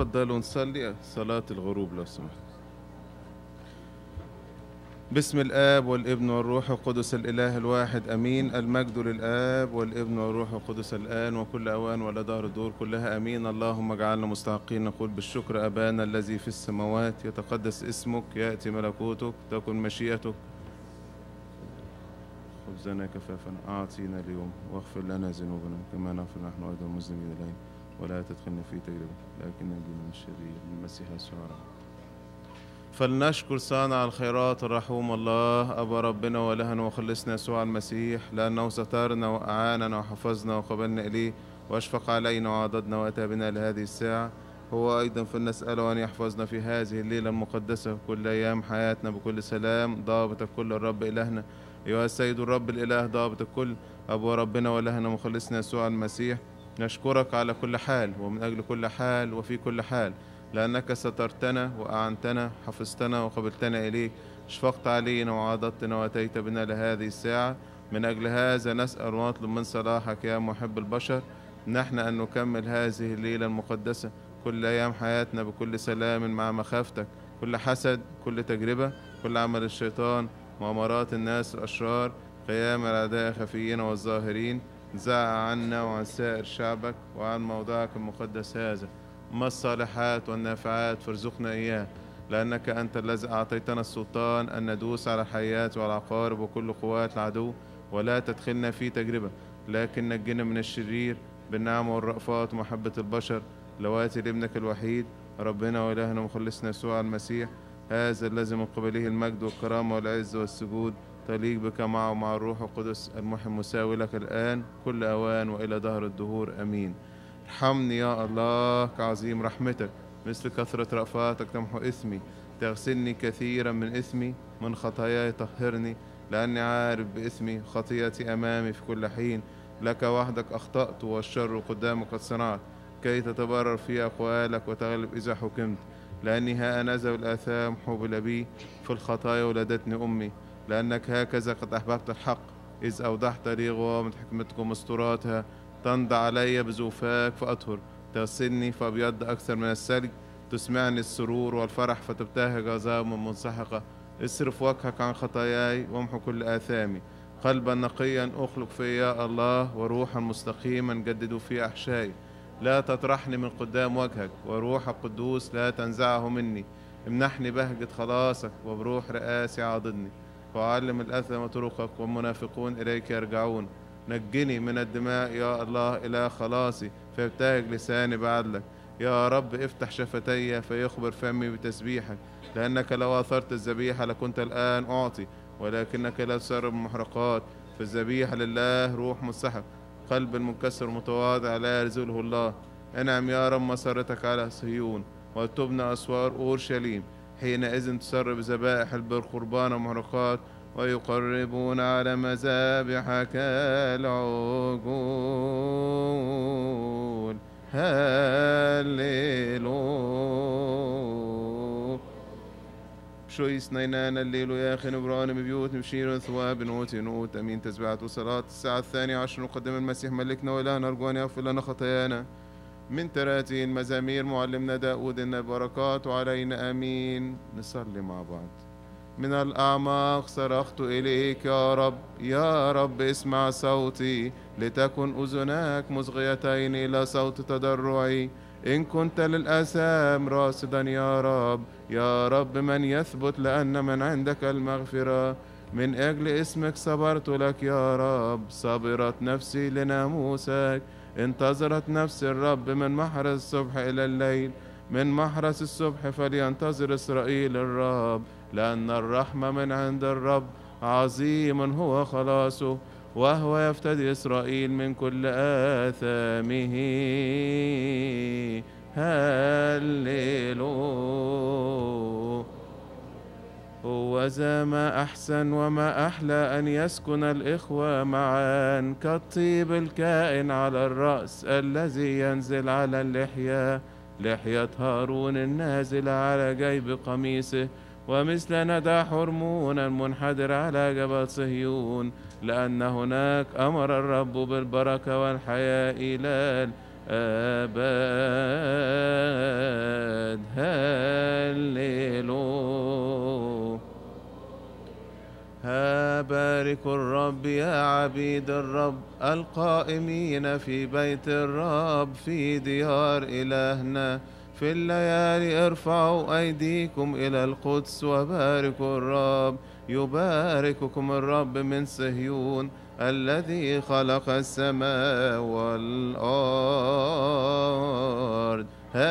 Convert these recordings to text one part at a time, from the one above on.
تفضلوا نصلي صلاة الغروب لو سمحت. بسم الآب والابن والروح القدس الإله الواحد أمين. المجد للآب والابن والروح القدس الآن وكل أوان ولا دهر الدور كلها أمين. اللهم اجعلنا مستحقين نقول بالشكر أبانا الذي في السماوات يتقدس اسمك، يأتي ملكوتك، تكن مشيئتك. خبزنا كفافنا أعطينا اليوم، واغفر لنا ذنوبنا كما نغفر نحن أيضا المذنبين إلينا، ولا تدخلنا في تجربة لكن نجينا من الشرير، من المسيح يسوع. فلنشكر صانع الخيرات الرحوم الله أبا ربنا وإلهنا وخلصنا يسوع المسيح، لأنه سترنا وأعاننا وحفظنا وقبلنا إليه وأشفق علينا وعضدنا وأتى بنا لهذه الساعة. هو أيضا فلنسأله أن يحفظنا في هذه الليلة المقدسة كل أيام حياتنا بكل سلام. ضابط الكل الرب إلهنا أيها السيد الرب الإله ضابط الكل أبو ربنا وإلهنا وخلصنا يسوع المسيح، نشكرك على كل حال ومن أجل كل حال وفي كل حال، لأنك سترتنا وأعنتنا، حفظتنا وقبلتنا إليك، شفقت علينا وعضدتنا وأتيت بنا لهذه الساعة. من أجل هذا نسأل ونطلب من صلاحك يا محب البشر نحن أن نكمل هذه الليلة المقدسة كل أيام حياتنا بكل سلام مع مخافتك. كل حسد، كل تجربة، كل عمل الشيطان، مؤامرات الناس الأشرار، قيام الأعداء خفيين والظاهرين، زع عنا وعن سائر شعبك وعن موضعك المقدس هذا ما الصالحات والنافعات فارزقنا إياه، لأنك أنت الذي أعطيتنا السلطان أن ندوس على الحيات والعقارب وكل قوات العدو، ولا تدخلنا في تجربة لكن نجنا من الشرير بالنعمة والرأفات ومحبة البشر، لواتي لابنك الوحيد ربنا وإلهنا ومخلصنا يسوع المسيح، هذا الذي من قبله المجد والكرامة والعز والسجود تليق بك معه ومع الروح القدس المحي المساوي لك الآن كل أوان وإلى دهر الدهور أمين. ارحمني يا الله كعظيم رحمتك، مثل كثرة رأفاتك تمحو إثمي، تغسلني كثيرا من إثمي، من خطاياي طهرني، لأني عارف بإثمي خطيئتي أمامي في كل حين. لك وحدك أخطأت والشر قدامك قد صنعت، كي تتبرر في أقوالك وتغلب إذا حكمت. لأني ها أنا ذا الآثام حبل بي، في الخطايا ولدتني أمي، لأنك هكذا قد أحببت الحق إذ أوضحت لي غوامض حكمتكم مستوراتها. تنضع علي بزوفاك فأطهر، تغسلني فأبيض أكثر من الثلج، تسمعني السرور والفرح فتبتهج عظام منسحقة. اصرف وجهك عن خطاياي وامحو كل آثامي. قلبا نقيا أخلق في يا الله، وروحا مستقيما جدد في أحشائي. لا تطرحني من قدام وجهك، وروح القدوس لا تنزعه مني. امنحني بهجة خلاصك، وبروح رئاسي عاضدني. وعلم الأثم طرقك والمنافقون إليك يرجعون. نجني من الدماء يا الله إلى خلاصي، فيبتهج لساني بعدلك. يا رب افتح شفتي فيخبر فمي بتسبيحك، لأنك لو أثرت الذبيحة لكنت الآن أعطي، ولكنك لا تسرب المحرقات. فالذبيحة لله روح منسحق، قلب المنكسر متواضع لا يرزله الله. انعم يا رب مسارتك على صهيون، وتبنى أسوار أورشليم. حينئذ تسر بذبائح البر قربان ومحرقات، ويقربون على مذابحك العجول. هللويا. شويس نينان الليل يا أخي نبران ببيوت مشير ثواب نوت نوت أمين. تسبيحة وصلاة الساعة 12 نقدم المسيح ملكنا وإلهنا أرجوان يغفر لنا خطايانا. من تراتين مزامير معلمنا داود إن البركات علينا أمين. نصلي مع بعض. من الأعماق صرخت إليك يا رب، يا رب اسمع صوتي، لتكن أذناك مصغيتين إلى صوت تضرعي. إن كنت للآثام راصدا يا رب، يا رب من يثبت، لأن من عندك المغفرة. من أجل اسمك صبرت لك يا رب، صبرت نفسي لناموسك. انتظرت نفس الرب من محرس الصبح إلى الليل، من محرس الصبح فلينتظر إسرائيل الرب، لأن الرحمة من عند الرب، عظيم هو خلاصه، وهو يفتدي إسرائيل من كل آثامه. هللويا. هو ذا ما أحسن وما أحلى أن يسكن الإخوة معا، كالطيب الكائن على الرأس الذي ينزل على اللحية، لحية هارون النازل على جيب قميصه، ومثل ندى حرمون المنحدر على جبل صهيون، لأن هناك أمر الرب بالبركة والحياة إلى الآباد. باركوا الرب يا عبيد الرب القائمين في بيت الرب في ديار إلهنا. في الليالي ارفعوا أيديكم إلى القدس وباركوا الرب. يبارككم الرب من صهيون الذي خلق السماء والأرض.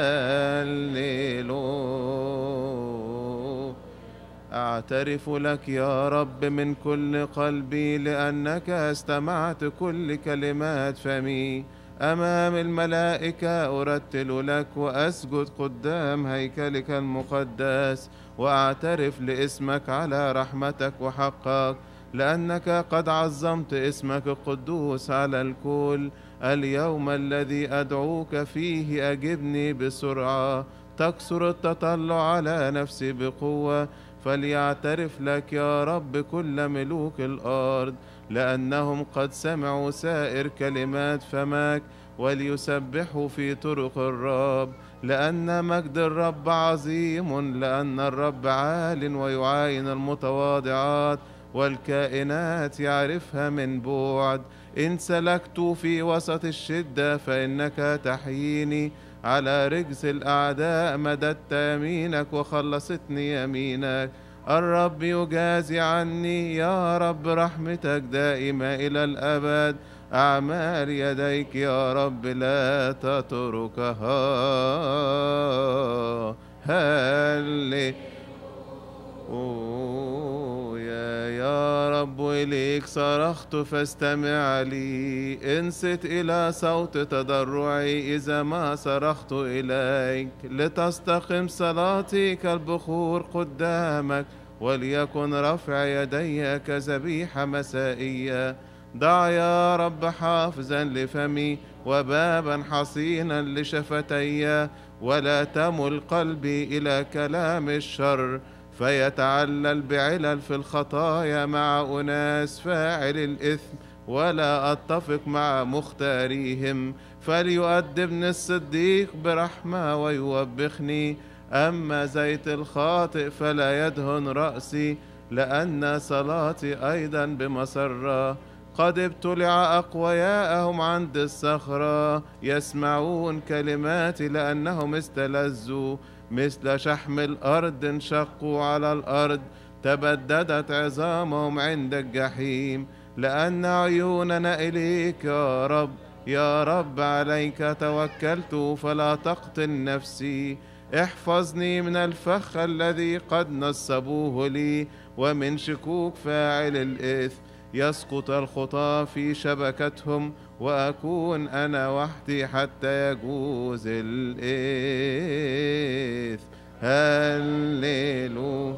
هللويا. أعترف لك يا رب من كل قلبي لأنك استمعت كل كلمات فمي. أمام الملائكة أرتل لك وأسجد قدام هيكلك المقدس، وأعترف لاسمك على رحمتك وحقك، لأنك قد عظمت اسمك القدوس على الكل. اليوم الذي أدعوك فيه أجبني بسرعة. تكسر التطلع على نفسي بقوة، فليعترف لك يا رب كل ملوك الأرض، لأنهم قد سمعوا سائر كلمات فمك، وليسبحوا في طرق الرب. لأن مجد الرب عظيم، لأن الرب عال ويعاين المتواضعات، والكائنات يعرفها من بعد. إن سلكت في وسط الشدة فإنك تحييني. على رجز الأعداء مددت يمينك وخلصتني يمينك. الرب يجازي عني يا رب، رحمتك دائمة إلى الأبد. أعمال يديك يا رب لا تتركها. يا رب إليك صرخت فاستمع لي. انصت إلى صوت تضرعي إذا ما صرخت إليك. لتستقم صلاتي كالبخور قدامك، وليكن رفع يدي كذبيحة مسائية. ضع يا رب حافظا لفمي وبابا حصينا لشفتي، ولا تمل قلبي إلى كلام الشر، فيتعلل بعلل في الخطايا مع أناس فاعل الإثم، ولا أتفق مع مختاريهم. فليؤدبني الصديق برحمة ويوبخني، أما زيت الخاطئ فلا يدهن رأسي، لأن صلاتي أيضا بمسرة. قد ابتلع أقوياءهم عند الصخرة، يسمعون كلماتي لأنهم استلذوا. مثل شحم الأرض انشقوا على الأرض، تبددت عظامهم عند الجحيم. لأن عيوننا إليك يا رب، يا رب عليك توكلت فلا تقتل نفسي. احفظني من الفخ الذي قد نصبوه لي، ومن شكوك فاعل الإثم. يسقط الخطاة في شبكتهم، وأكون أنا وحدي حتى يجوز الإثم. هللويا.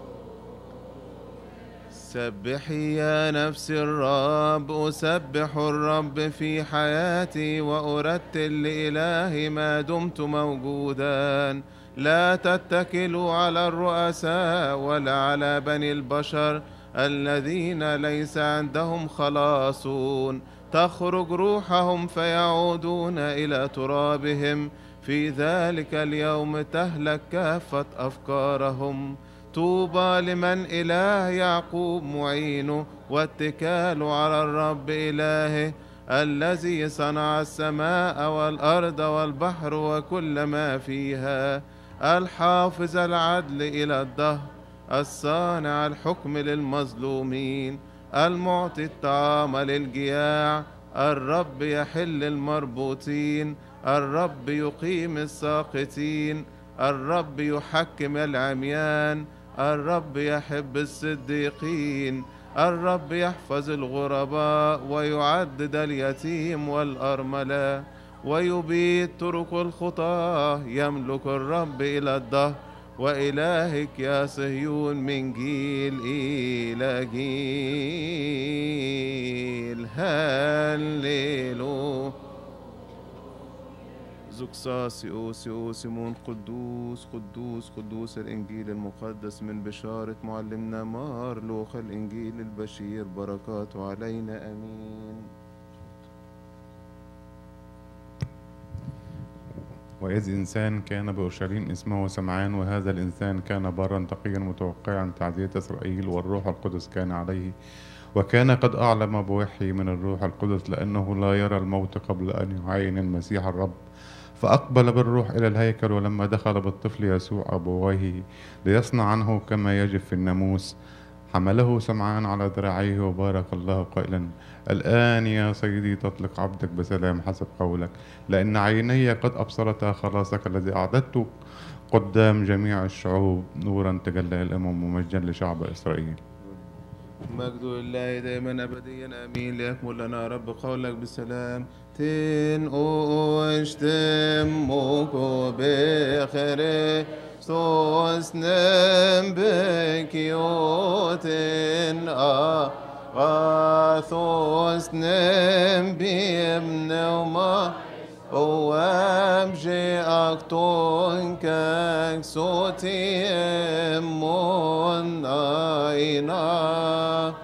سبحي يا نفسي الرب. أسبح الرب في حياتي، وأرتل لإلهي ما دمت موجودا. لا تتكلوا على الرؤساء ولا على بني البشر الذين ليس عندهم خلاصون. تخرج روحهم فيعودون إلى ترابهم. في ذلك اليوم تهلك كافة أفكارهم. طوبى لمن إله يعقوب معينه، واتكال على الرب إلهه، الذي صنع السماء والأرض والبحر وكل ما فيها. الحافظ العدل إلى الدهر، الصانع الحكم للمظلومين، المعطي الطعام للجياع. الرب يحل المربوطين، الرب يقيم الساقطين، الرب يحكم العميان، الرب يحب الصديقين. الرب يحفظ الغرباء ويعدد اليتيم والأرملة، ويبيد طرق الخطاة. يملك الرب إلى الدهر، وإلهك يا صهيون من جيل إلى جيل. هللويا. زقساسي أوسي سيمون. قدوس قدوس قدوس الإنجيل المقدس من بشارة معلمنا مار لوقا الإنجيل البشير، بركاته علينا أمين. وإذ إنسان كان بأورشليم اسمه سمعان، وهذا الإنسان كان برا تقيا متوقعا تعزية إسرائيل، والروح القدس كان عليه، وكان قد أعلم بوحي من الروح القدس لأنه لا يرى الموت قبل أن يعاين المسيح الرب. فأقبل بالروح إلى الهيكل، ولما دخل بالطفل يسوع أبويه ليصنع عنه كما يجب في الناموس، حمله سمعان على ذراعيه وبارك الله قائلا: الآن يا سيدي تطلق عبدك بسلام حسب قولك، لأن عيني قد أبصرتا خلاصك الذي أعددته قدام جميع الشعوب، نورا تجلى الأمم ومجدا لشعب إسرائيل. مجد لله دائما أبديا آمين. ليكمل لنا رب قولك بسلام. تن أشتمك بخير سوسنم بكيوتن غاثوسنم بيمن وما وامجي أكتون كاك صوتي من أينا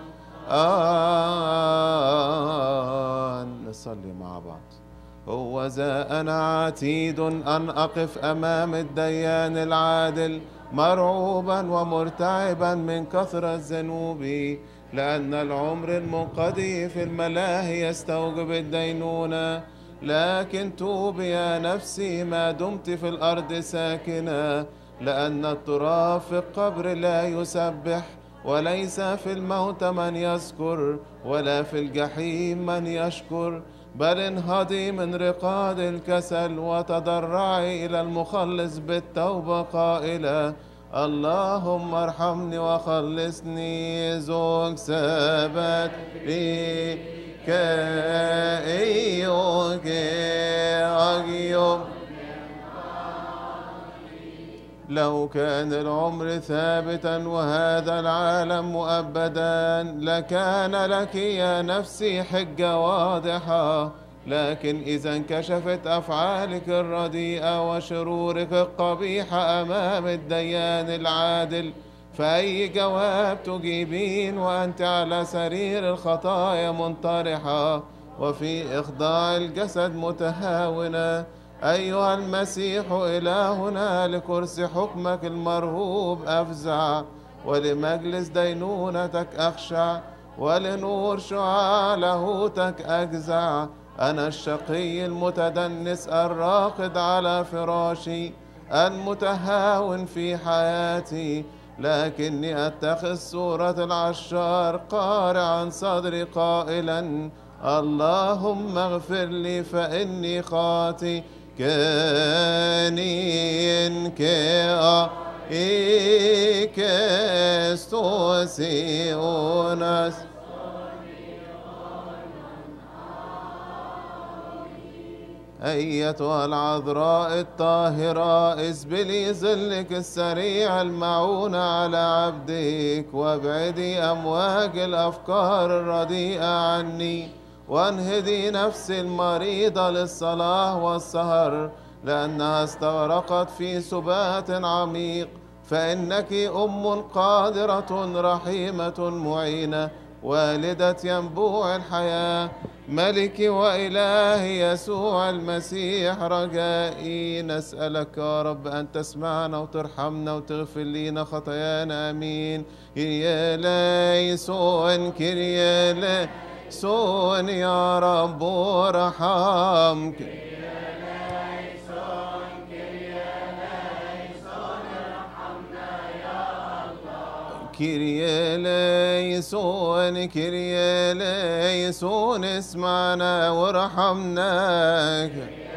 نصلي مع بعض. هو ذا أنا عتيد أن أقف أمام الديان العادل مرعوبا ومرتعبا من كثرة ذنوبي، لأن العمر المنقضي في الملاهي يستوجب الدينونة. لكن توبي يا نفسي ما دمت في الأرض ساكنة، لأن التراب في القبر لا يسبح، وليس في الموت من يذكر، ولا في الجحيم من يشكر. بل انهضي من رقاد الكسل وتضرعي إلى المخلص بالتوبة قائلة: اللهم ارحمني وخلصني. زوج سبت لي كأيوك أجيوب. لو كان العمر ثابتا وهذا العالم مؤبدا لكان لك يا نفسي حجة واضحة، لكن إذا انكشفت أفعالك الرديئة وشرورك القبيحة أمام الديان العادل، فأي جواب تجيبين وأنت على سرير الخطايا منطرحة وفي إخضاع الجسد متهاونة؟ أيها المسيح إلهنا، لكرسي حكمك المرهوب أفزع، ولمجلس دينونتك أخشع، ولنور شعاع لاهوتك أجزع. أنا الشقي المتدنس الراقد على فراشي، المتهاون في حياتي، لكني أتخذ صورة العشار قارعا صدري قائلا: اللهم اغفر لي فإني خاطئ. كانين كا إيكستوسيوناس. أيتها العذراء الطاهرة، اسبلي ظلك السريع المعون على عبدك، وابعدي أمواج الأفكار الرديئة عني، وانهدي نفسي المريضة للصلاة والسهر، لأنها استغرقت في سبات عميق. فإنك أم قادرة رحيمة معينة، والدة ينبوع الحياة، ملكي وإلهي يسوع المسيح رجائي. نسألك يا رب أن تسمعنا وترحمنا وتغفر لنا خطايانا. آمين. كريا ليسون كريا ليسون يا رب ارحمك. كريا ليسون كريا ليسون اسمعنا وارحمنا.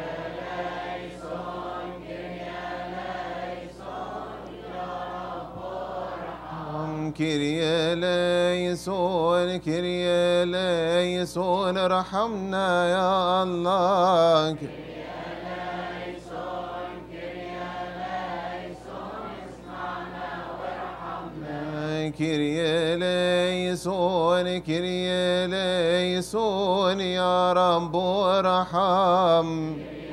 كريا ليسون كريا ليسون ارحمنا يا الله. كريا ليسون كريا ليسون يا رب ارحم.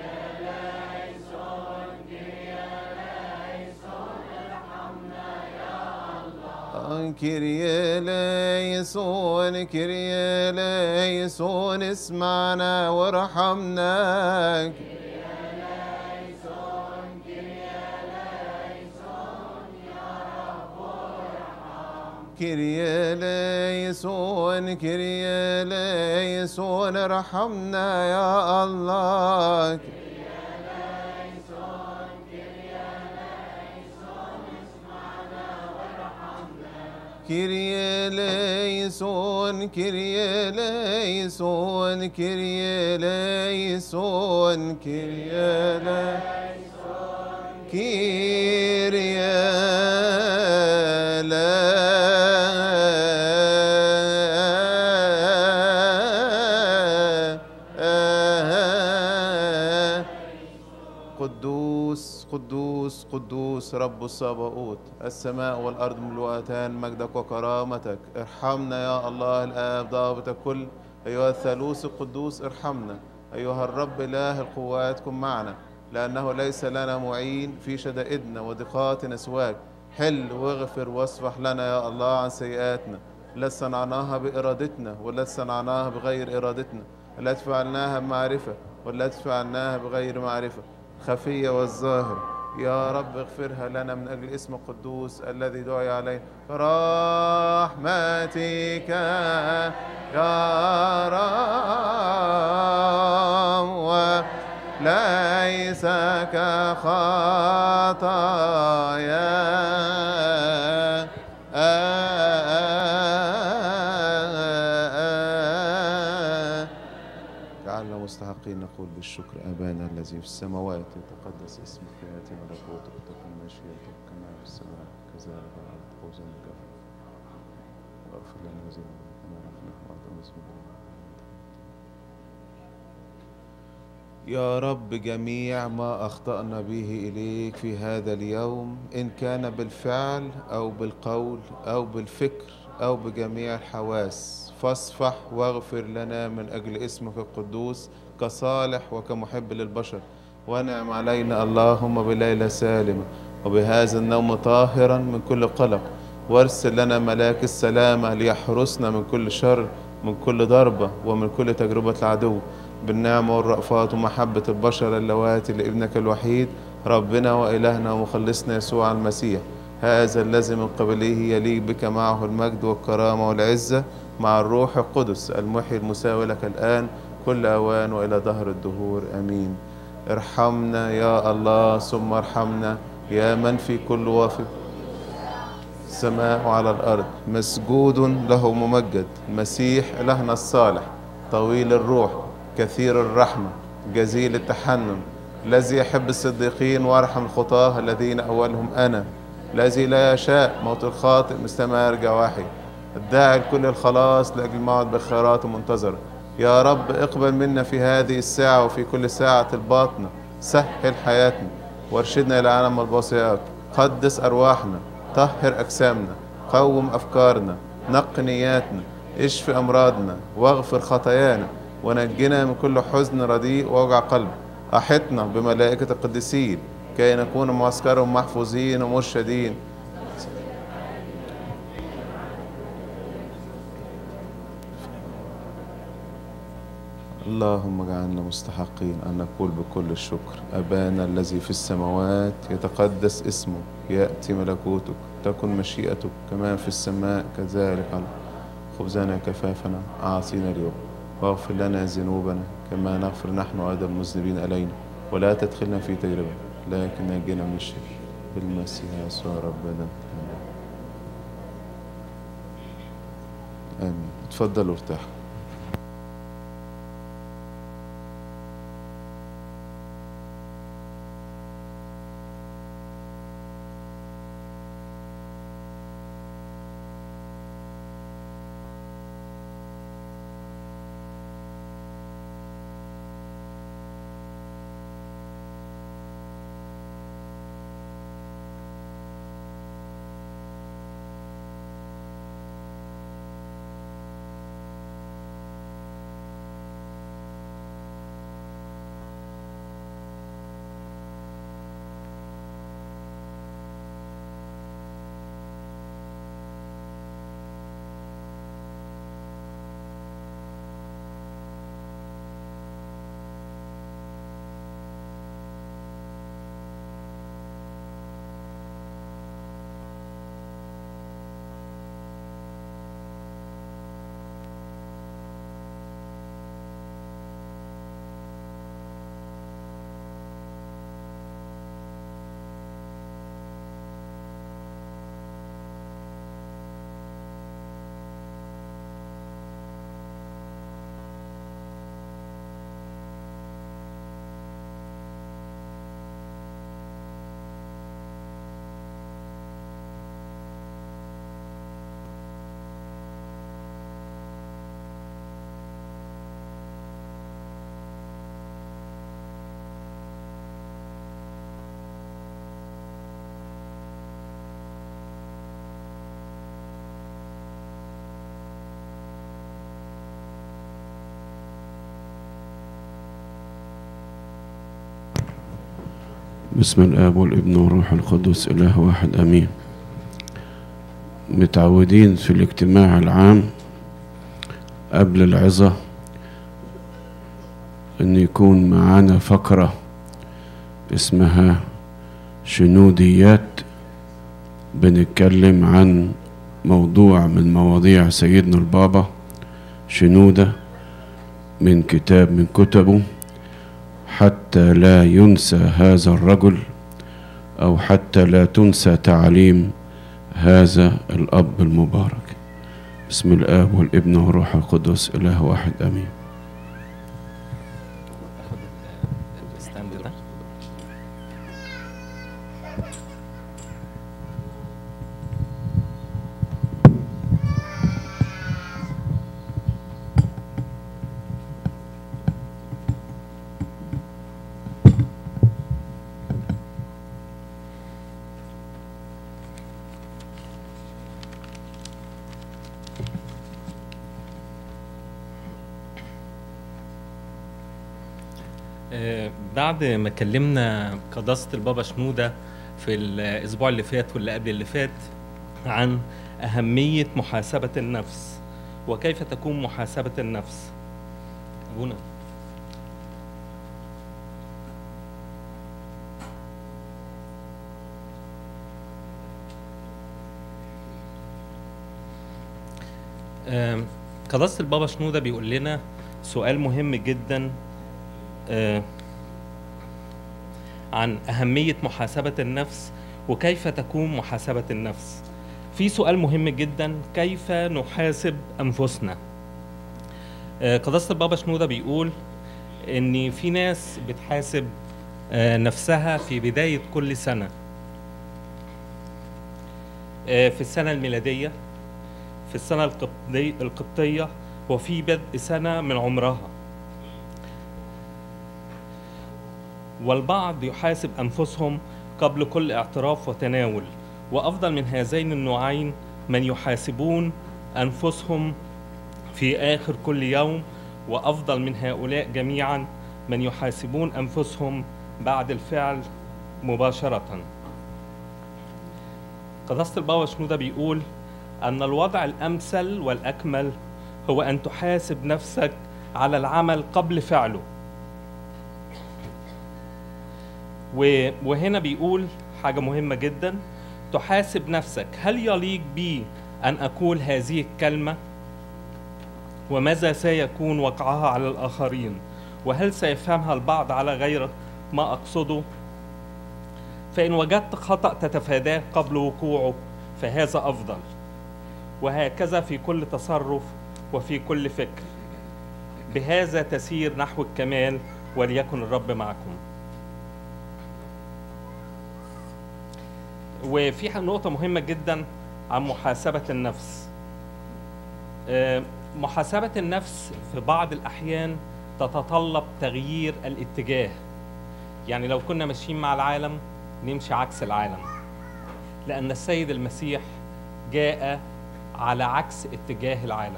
كريا ليسون كريا ليسون اسمعنا وارحمنا. كيريا ليسون كيريا ليسون ارحمنا يا الله. كيريا ليسون كيريا ليسون كيريا ليسون كيريا ليسون كيريا قدوس قدوس قدوس رب الصباؤوت، السماء والأرض ملوءتان مجدك وكرامتك. ارحمنا يا الله الآب ضابط الكل، أيها الثالوث القدوس ارحمنا. أيها الرب إله القوات كن معنا، لأنه ليس لنا معين في شدائدنا وضيقاتنا سواك. حل واغفر واصفح لنا يا الله عن سيئاتنا التي صنعناها بإرادتنا والتي صنعناها بغير إرادتنا، التي فعلناها بمعرفة والتي فعلناها بغير معرفة، خفية والظاهر. يا رب اغفرها لنا من أجل اسم القدوس الذي دعي عليه برحمتك يا رب، وليس كخطايا جعلنا مستحقين نقول بالشكر أبانا الذي في السماوات يتقدس اسمك، يأتي ملكوتك، تكن مشيئتك كما في السماء كذلك على الأرض. خبزنا الكفر واغفر لنا ذنوبنا كما نحن نغفر. يا رب جميع ما أخطأنا به إليك في هذا اليوم، إن كان بالفعل أو بالقول أو بالفكر أو بجميع الحواس، فاصفح واغفر لنا من أجل اسمك القدوس كصالح وكمحب للبشر. وانعم علينا اللهم بليلة سالمة وبهذا النوم طاهرا من كل قلق، وارسل لنا ملاك السلامة ليحرسنا من كل شر، من كل ضربة ومن كل تجربة العدو، بالنعمة والرأفات ومحبة البشر اللواتي لابنك الوحيد ربنا وإلهنا ومخلصنا يسوع المسيح، هذا الذي من قبله يليق بك معه المجد والكرامة والعزة مع الروح القدس المحيي المساوي لك الآن كل أوان وإلى دهر الدهور آمين. ارحمنا يا الله ثم ارحمنا يا من في كل وافق السماء وعلى الأرض، مسجود له ممجد، المسيح إلهنا الصالح طويل الروح كثير الرحمة جزيل التحنن، الذي يحب الصديقين ويرحم الخطاة الذين أولهم أنا، الذي لا يشاء موت الخاطئ مثل ما يرجع وحي، الداعي لكل الخلاص لأجل موعد بخيرات منتظرة. يا رب اقبل منا في هذه الساعة وفي كل ساعة الباطنة، سهل حياتنا وارشدنا إلى عالم البصيرات، قدس أرواحنا، طهر أجسامنا، قوم أفكارنا، نق نياتنا، اشف أمراضنا واغفر خطايانا، ونجنا من كل حزن رديء ووجع قلب. أحطنا بملائكة القديسين كي نكون معسكرهم محفوظين ومرشدين. اللهم اجعلنا مستحقين أن نقول بكل الشكر أبانا الذي في السماوات يتقدس اسمك، يأتي ملكوتك، تكن مشيئتك كما في السماء كذلك على خبزنا كفافنا أعطينا اليوم، واغفر لنا ذنوبنا كما نغفر نحن أيضا المذنبين إلينا، ولا تدخلنا في تجربة لكن نجنا من الشر بالمسيح يسوع ربنا آمين. اتفضلوا ارتاحوا. بسم الآب والابن والروح القدس إله واحد أمين. متعودين في الاجتماع العام قبل العظة أن يكون معانا فقرة اسمها شنوديات، بنتكلم عن موضوع من مواضيع سيدنا البابا شنودة من كتاب من كتبه، حتى لا ينسى هذا الرجل أو حتى لا تنسى تعليم هذا الأب المبارك. بسم الآب والابن والروح القدس إله واحد أمين. بعد ما كلمنا قداسة البابا شنودة في الأسبوع اللي فات واللي قبل اللي فات عن أهمية محاسبة النفس وكيف تكون محاسبة النفس. أبونا قداسة البابا شنودة بيقول لنا سؤال مهم جدا عن أهمية محاسبة النفس وكيف تكون محاسبة النفس. في سؤال مهم جدا، كيف نحاسب أنفسنا؟ قداسة البابا شنودة بيقول إن في ناس بتحاسب نفسها في بداية كل سنة، في السنة الميلادية، في السنة القبطية، وفي بدء سنة من عمرها. والبعض يحاسب أنفسهم قبل كل اعتراف وتناول، وأفضل من هذين النوعين من يحاسبون أنفسهم في آخر كل يوم، وأفضل من هؤلاء جميعا من يحاسبون أنفسهم بعد الفعل مباشرة. قداسة البابا شنودة بيقول أن الوضع الأمثل والأكمل هو أن تحاسب نفسك على العمل قبل فعله. وهنا بيقول حاجة مهمة جدا، تحاسب نفسك، هل يليق بي أن أقول هذه الكلمة؟ وماذا سيكون وقعها على الآخرين؟ وهل سيفهمها البعض على غير ما أقصده؟ فإن وجدت خطأ تتفاداه قبل وقوعه فهذا أفضل. وهكذا في كل تصرف وفي كل فكر، بهذا تسير نحو الكمال، وليكن الرب معكم. وفي نقطة مهمة جدا عن محاسبة النفس. محاسبة النفس في بعض الأحيان تتطلب تغيير الاتجاه. يعني لو كنا ماشيين مع العالم نمشي عكس العالم، لأن السيد المسيح جاء على عكس اتجاه العالم.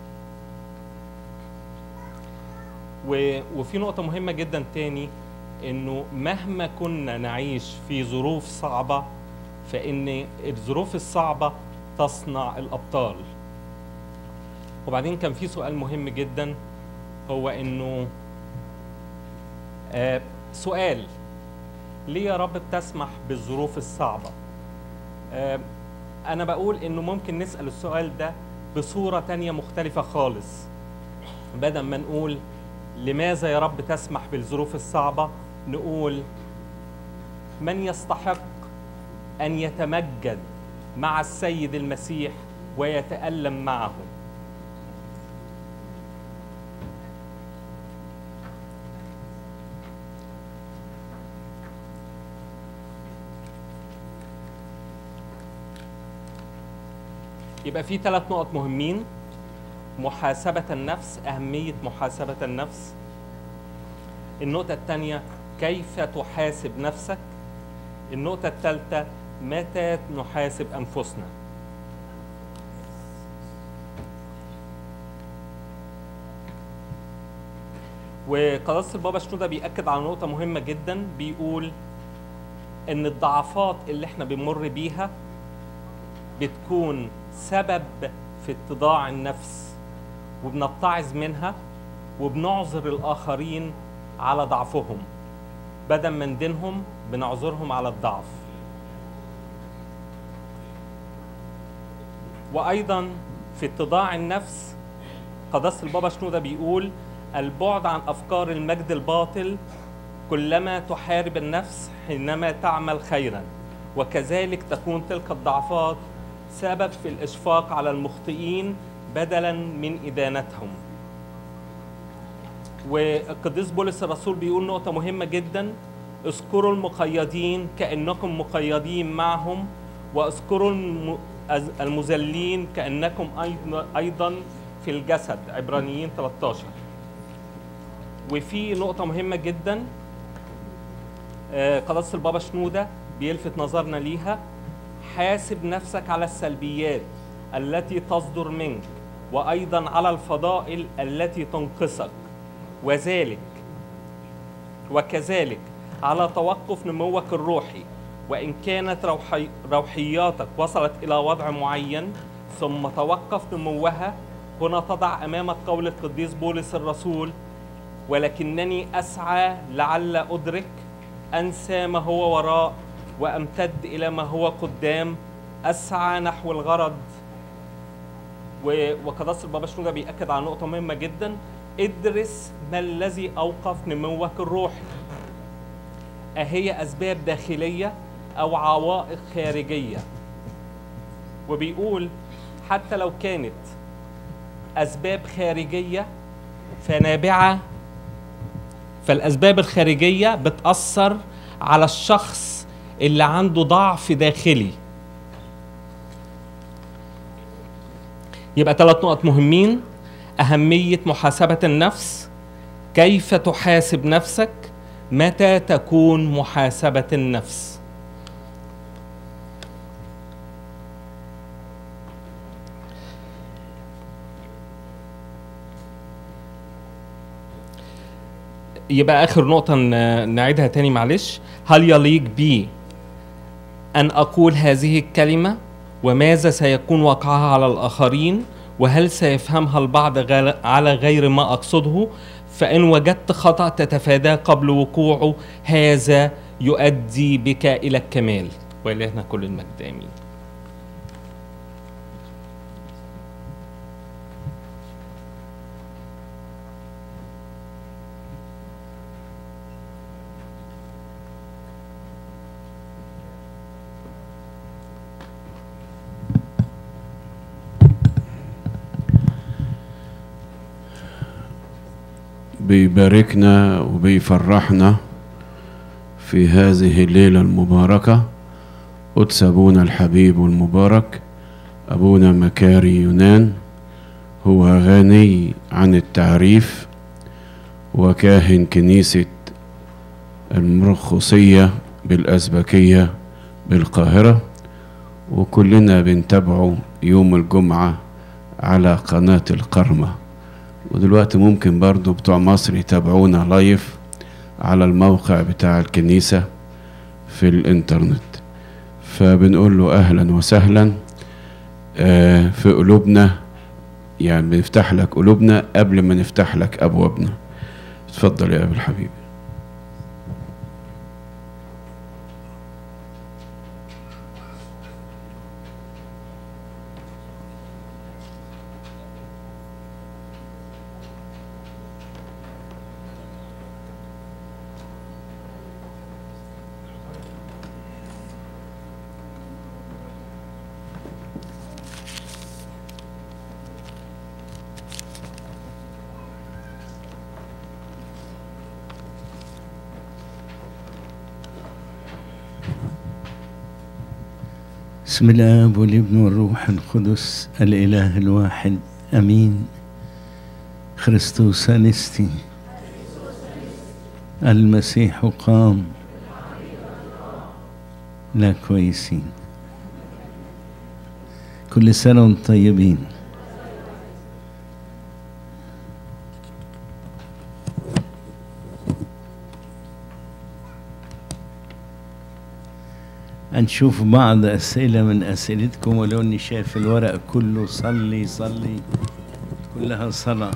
وفي نقطة مهمة جدا تاني، إنه مهما كنا نعيش في ظروف صعبة فإن الظروف الصعبة تصنع الأبطال. وبعدين كان في سؤال مهم جدا، هو إنه سؤال، ليه يا رب بتسمح بالظروف الصعبة؟ أنا بقول إنه ممكن نسأل السؤال ده بصورة تانية مختلفة خالص. بدل ما نقول لماذا يا رب تسمح بالظروف الصعبة، نقول من يستحق أن يتمجد مع السيد المسيح ويتألم معه؟ يبقى في 3 نقط مهمين: محاسبة النفس، أهمية محاسبة النفس. النقطة الثانية، كيف تحاسب نفسك. النقطة الثالثة، متى نحاسب أنفسنا. وقداسة البابا شنودة بيأكد على نقطة مهمة جدا، بيقول ان الضعفات اللي احنا بنمر بيها بتكون سبب في اتضاع النفس، وبنتعظ منها وبنعذر الآخرين على ضعفهم، بدل ما ندينهم بنعذرهم على الضعف. وأيضا في اتضاع النفس قداسة البابا شنودة بيقول: البعد عن أفكار المجد الباطل كلما تحارب النفس حينما تعمل خيرا، وكذلك تكون تلك الضعفات سبب في الإشفاق على المخطئين بدلا من إدانتهم. والقديس بولس الرسول بيقول نقطة مهمة جدا: اذكروا المقيدين كأنكم مقيدين معهم، واذكروا المذلين كأنكم أيضا في الجسد، عبرانيين 13. وفي نقطة مهمة جدا قداسة البابا شنودة بيلفت نظرنا ليها: حاسب نفسك على السلبيات التي تصدر منك، وأيضا على الفضائل التي تنقصك، وكذلك على توقف نموك الروحي. وإن كانت روحياتك وصلت إلى وضع معين ثم توقف نموها، هنا تضع أمامك قول القديس بولس الرسول: ولكنني أسعى لعل أدرك، أنسى ما هو وراء وأمتد إلى ما هو قدام، أسعى نحو الغرض. وقداسة البابا شنودة بيأكد على نقطة مهمة جدا: ادرس ما الذي أوقف نموك الروحي، أهي أسباب داخلية أو عوائق خارجية. وبيقول حتى لو كانت أسباب خارجية فنابعة، فالأسباب الخارجية بتأثر على الشخص اللي عنده ضعف داخلي. يبقى 3 نقط مهمين: أهمية محاسبة النفس، كيف تحاسب نفسك، متى تكون محاسبة النفس. يبقى آخر نقطة نعيدها تاني معلش: هل يليق بي أن أقول هذه الكلمة؟ وماذا سيكون وقعها على الآخرين؟ وهل سيفهمها البعض على غير ما أقصده؟ فإن وجدت خطأ تتفاداه قبل وقوعه، هذا يؤدي بك إلى الكمال. وإلهنا كل المجد، آمين. بيباركنا وبيفرحنا في هذه الليلة المباركة قدس أبونا الحبيب المبارك أبونا مكاري يونان. هو غني عن التعريف، وكاهن كنيسة المرخصية بالأزبكية بالقاهرة، وكلنا بنتابعه يوم الجمعة على قناة القرمة. ودلوقتي ممكن برضو بتوع مصر يتابعونا لايف على الموقع بتاع الكنيسة في الانترنت. فبنقول له أهلا وسهلا في قلوبنا، يعني بنفتح لك قلوبنا قبل ما نفتح لك أبوابنا. اتفضل يا أبي الحبيب. بسم الآب والابن والروح القدس الإله الواحد، أمين. خريستوس أنستي، المسيح قام. لا كويسين، كل سنة وانتم طيبين. هنشوف بعض أسئلة من أسئلتكم، ولو إني شايف الورق كله صلي صلي، كلها صلاة.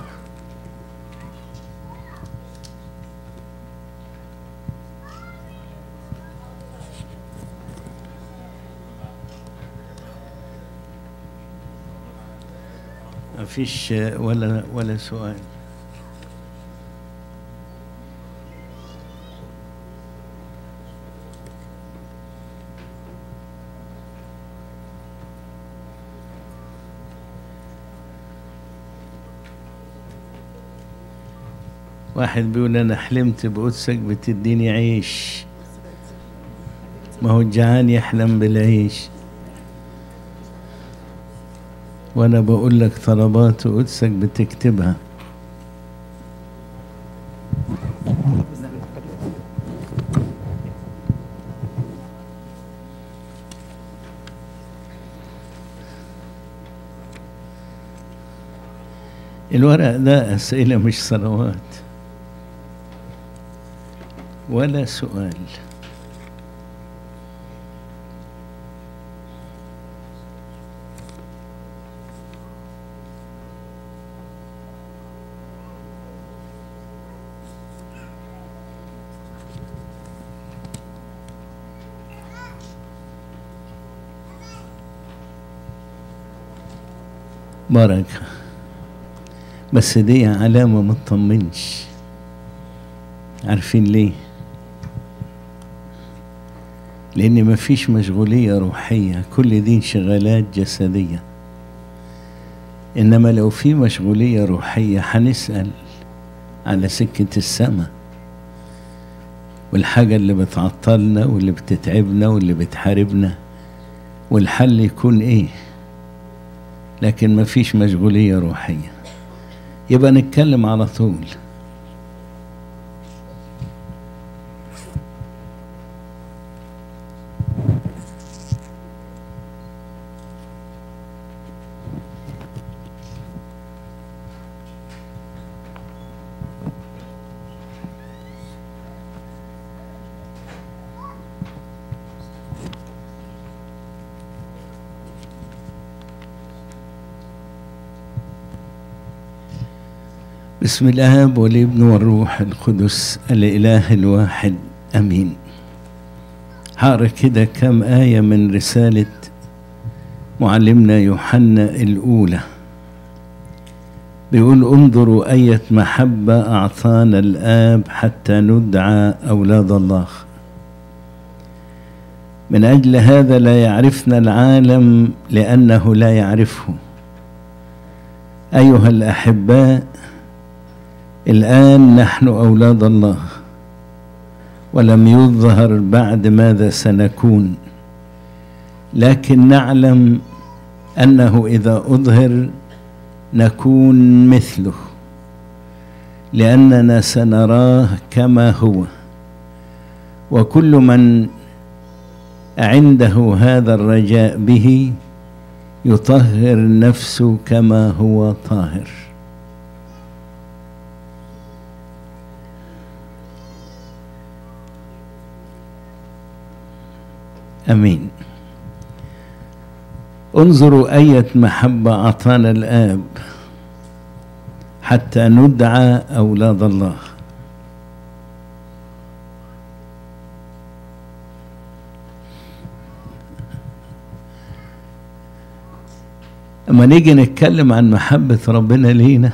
مفيش ولا سؤال. واحد بيقول أنا حلمت بقدسك بتديني عيش، ما هو الجعان يحلم بالعيش، وأنا بقول لك طلبات قدسك بتكتبها. الورق ده أسئلة مش صلوات ولا سؤال. بركة، بس دي علامة ما تطمنش. عارفين ليه؟ لأن مفيش مشغولية روحية، كل دي انشغالات جسدية. إنما لو في مشغولية روحية هنسأل على سكة السماء، والحاجة اللي بتعطلنا واللي بتتعبنا واللي بتحاربنا، والحل يكون إيه. لكن مفيش مشغولية روحية، يبقى نتكلم على طول. بسم الآب والابن والروح القدس الإله الواحد أمين. هقرا كده كم آية من رسالة معلمنا يوحنا الأولى. بيقول انظروا أية محبة أعطانا الآب حتى ندعى أولاد الله، من أجل هذا لا يعرفنا العالم لأنه لا يعرفه. أيها الأحباء، الآن نحن أولاد الله، ولم يظهر بعد ماذا سنكون، لكن نعلم أنه إذا أظهر نكون مثله، لأننا سنراه كما هو. وكل من عنده هذا الرجاء به يطهر نفسه كما هو طاهر. أمين. انظروا أية محبة أعطانا الآب حتى ندعى أولاد الله. أما نيجي نتكلم عن محبة ربنا لينا،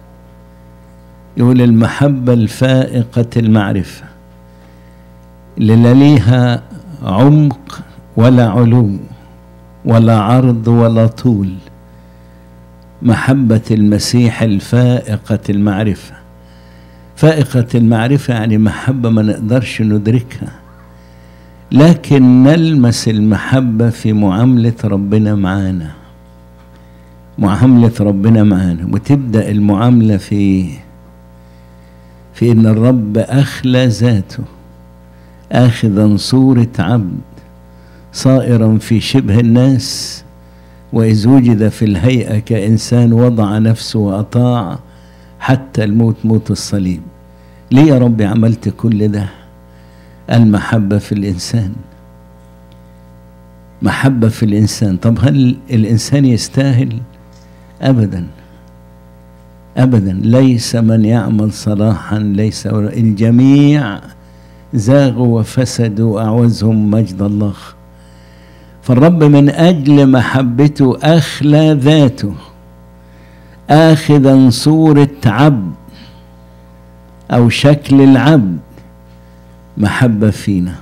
يقول المحبة الفائقة المعرفة، اللي لا ليها عمق ولا علو ولا عرض ولا طول. محبة المسيح الفائقة المعرفة. فائقة المعرفة يعني محبة ما نقدرش ندركها، لكن نلمس المحبة في معاملة ربنا معانا. معاملة ربنا معانا، وتبدأ المعاملة في إن الرب أخلى ذاته، آخذا صورة عبد، صائرا في شبه الناس، وإذ وجد في الهيئة كإنسان وضع نفسه وأطاع حتى الموت، موت الصليب. ليه يا رب عملت كل ده؟ المحبة في الإنسان. محبة في الإنسان. طب هل الإنسان يستاهل؟ أبدا أبدا. ليس من يعمل صلاحا ليس، الجميع زاغوا وفسدوا وأعوزهم مجد الله. فالرب من أجل محبته أخلى ذاته آخذا صورة عبد أو شكل العبد، محبة فينا.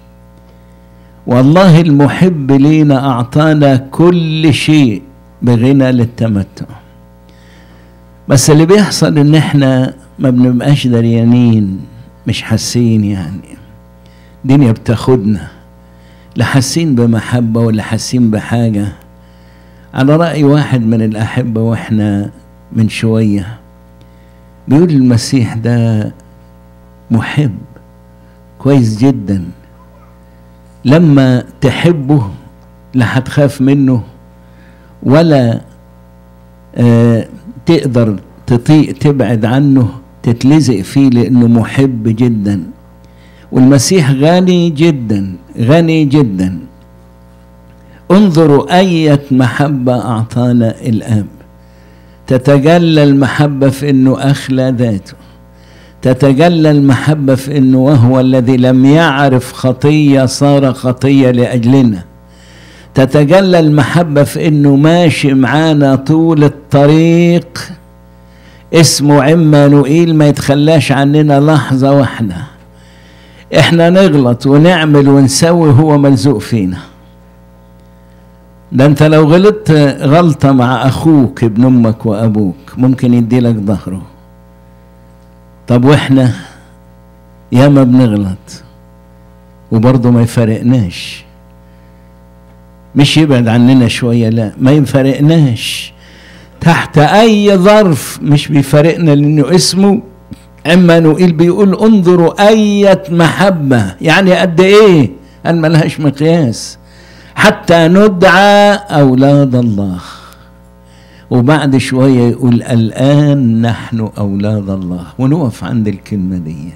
والله المحب لينا أعطانا كل شيء بغنى للتمتع. بس اللي بيحصل إن إحنا ما بنبقاش دريانين، مش حاسين، يعني الدنيا بتاخدنا، لا حاسين بمحبة ولا حاسين بحاجة. على رأي واحد من الأحبة وإحنا من شوية بيقول المسيح ده محب كويس جدا، لما تحبه لا هتخاف منه ولا تقدر تطيق تبعد عنه، تتلزق فيه لأنه محب جدا. والمسيح غني جدا غني جدا. انظروا أية محبة أعطانا الآب. تتجلى المحبة في أنه أخلى ذاته، تتجلى المحبة في أنه وهو الذي لم يعرف خطية صار خطية لأجلنا. تتجلى المحبة في أنه ماشي معانا طول الطريق، اسمه عمانوئيل، ما يتخلاش عننا لحظة واحدة. احنا نغلط ونعمل ونسوي، هو ملزوق فينا. ده انت لو غلطت غلطة مع اخوك ابن امك وابوك ممكن يديلك ظهره. طب واحنا ياما بنغلط وبرضه ما يفرقناش، مش يبعد عننا شوية، لا ما يفرقناش تحت اي ظرف، مش بيفرقنا لانه اسمه عمانوئيل. بيقول انظروا أية محبة، يعني قد ايه؟ قال ملهاش مقياس، حتى ندعى أولاد الله. وبعد شوية يقول الآن نحن أولاد الله. ونقف عند الكلمة دي،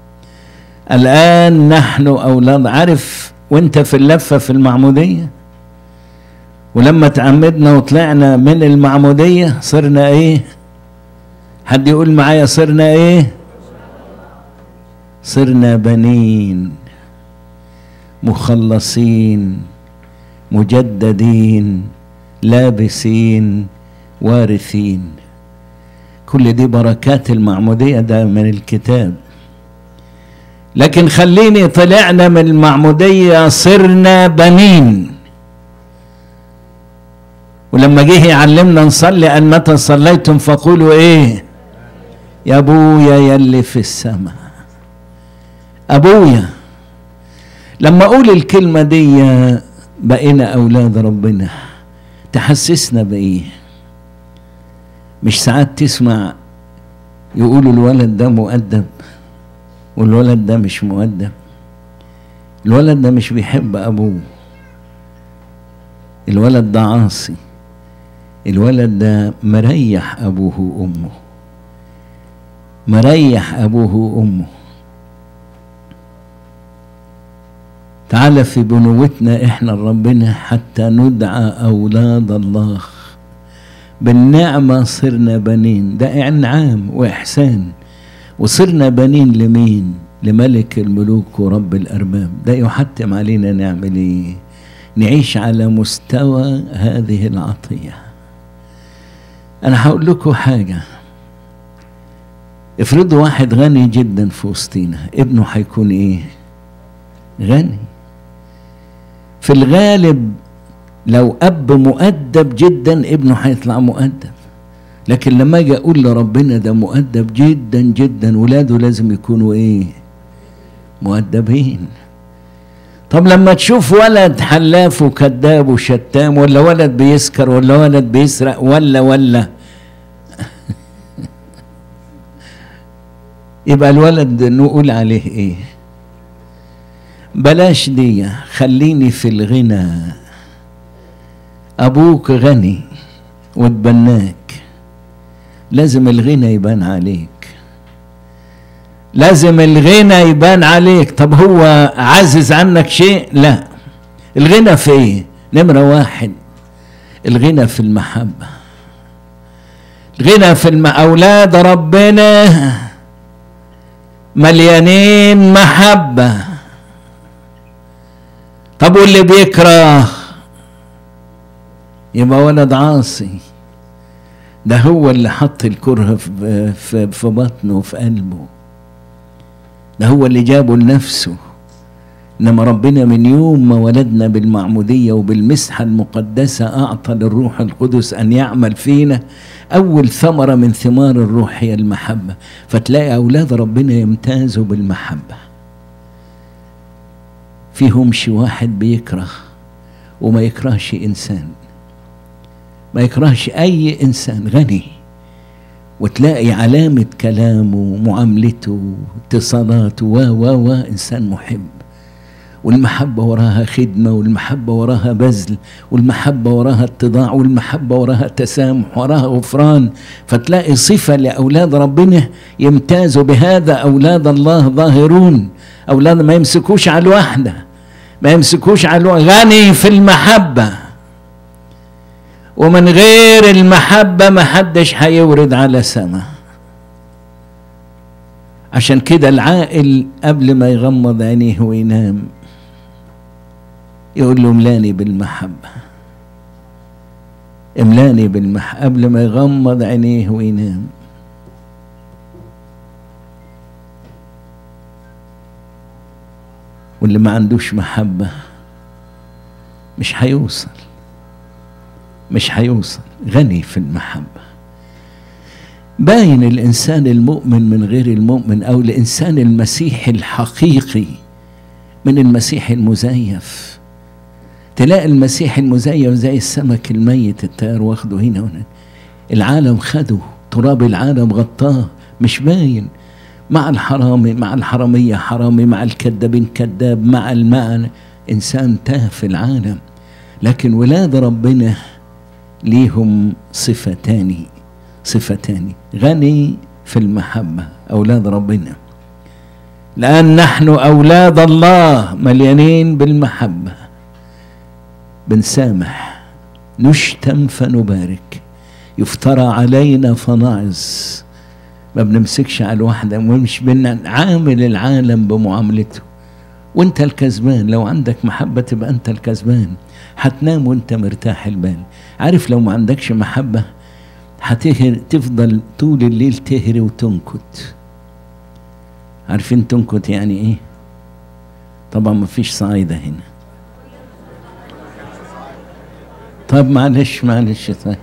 الآن نحن أولاد. عارف وانت في اللفة في المعمودية، ولما تعمدنا وطلعنا من المعمودية صرنا ايه؟ حد يقول معايا صرنا ايه؟ صرنا بنين مخلصين مجددين لابسين وارثين. كل دي بركات المعمودية، ده من الكتاب. لكن خليني طلعنا من المعمودية صرنا بنين. ولما جه يعلمنا نصلي، أن متى صليتم فقولوا ايه؟ يا ابويا يلي في السماء. ابويا. لما اقول الكلمة دي بقينا اولاد ربنا، تحسسنا بايه؟ مش ساعات تسمع يقولوا الولد ده مؤدب والولد ده مش مؤدب، الولد ده مش بيحب ابوه، الولد ده عاصي، الولد ده مريح ابوه وامه، مريح ابوه وامه. تعالى في بنوتنا احنا ربنا حتى ندعى اولاد الله. بالنعمة صرنا بنين، ده انعام واحسان. وصرنا بنين لمين؟ لملك الملوك ورب الارباب. ده يحتم علينا نعمل ايه؟ نعيش على مستوى هذه العطية. انا هقول لكم حاجة، افرضوا واحد غني جدا في وسطينا، ابنه هيكون ايه؟ غني. في الغالب لو اب مؤدب جدا ابنه هيطلع مؤدب. لكن لما اجي اقول لربنا ده مؤدب جدا جدا، ولاده لازم يكونوا ايه؟ مؤدبين. طب لما تشوف ولد حلاف وكذاب وشتام، ولا ولد بيسكر، ولا ولد بيسرق، ولا يبقى الولد نقول عليه ايه؟ بلاش دي، خليني في الغنى. ابوك غني واتبناك، لازم الغنى يبان عليك، لازم الغنى يبان عليك. طب هو عزز عنك شيء؟ لا. الغنى في ايه؟ نمرة واحد الغنى في المحبة. الغنى في أولاد ربنا مليانين محبة. طب واللي بيكره يبقى ولد عاصي. ده هو اللي حط الكره في بطنه وفي قلبه، ده هو اللي جابه لنفسه. إنما ربنا من يوم ما ولدنا بالمعمودية وبالمسحة المقدسة أعطى للروح القدس أن يعمل فينا. أول ثمرة من ثمار الروح هي المحبة. فتلاقي أولاد ربنا يمتازوا بالمحبة. فيهمش واحد بيكره وما يكرهش إنسان، ما يكرهش أي إنسان غني. وتلاقي علامة كلامه معاملته اتصالاته و إنسان محب. والمحبة وراها خدمة، والمحبة وراها بذل، والمحبة وراها اتضاع، والمحبة وراها تسامح، وراها غفران. فتلاقي صفة لأولاد ربنا يمتازوا بهذا. أولاد الله ظاهرون، أولاد ما يمسكوش على الوحدة، ما يمسكوش على غني في المحبة. ومن غير المحبة ما حدش هيورد على سما. عشان كده العاقل قبل ما يغمض عينيه وينام يقول له املاني بالمحبة، املاني بالمحبة، قبل ما يغمض عينيه وينام. واللي ما عندوش محبة مش هيوصل، مش هيوصل. غني في المحبة. باين الإنسان المؤمن من غير المؤمن، أو الإنسان المسيحي الحقيقي من المسيح المزيف. تلاقي المسيح المزيف زي السمك الميت الطير واخده هنا وهنا. العالم خده، تراب العالم غطاه، مش باين. مع الحرامي، مع الحرامية حرامي، مع الكذابين كذاب، مع المعنى إنسان تاه في العالم. لكن ولاد ربنا ليهم صفتان، صفتان: غني في المحبة أولاد ربنا، لأن نحن أولاد الله مليانين بالمحبة. بنسامح، نشتم فنبارك، يفترى علينا فنعظ. ما بنمسكش على الواحدة، ومش بنعامل العالم بمعاملته. وانت الكسبان. لو عندك محبة تبقى انت الكسبان. هتنام وانت مرتاح البال. عارف لو ما عندكش محبة تفضل طول الليل تهري وتنكت. عارفين تنكت يعني ايه؟ طبعا ما فيش صعيدة هنا. طب معلش طيب.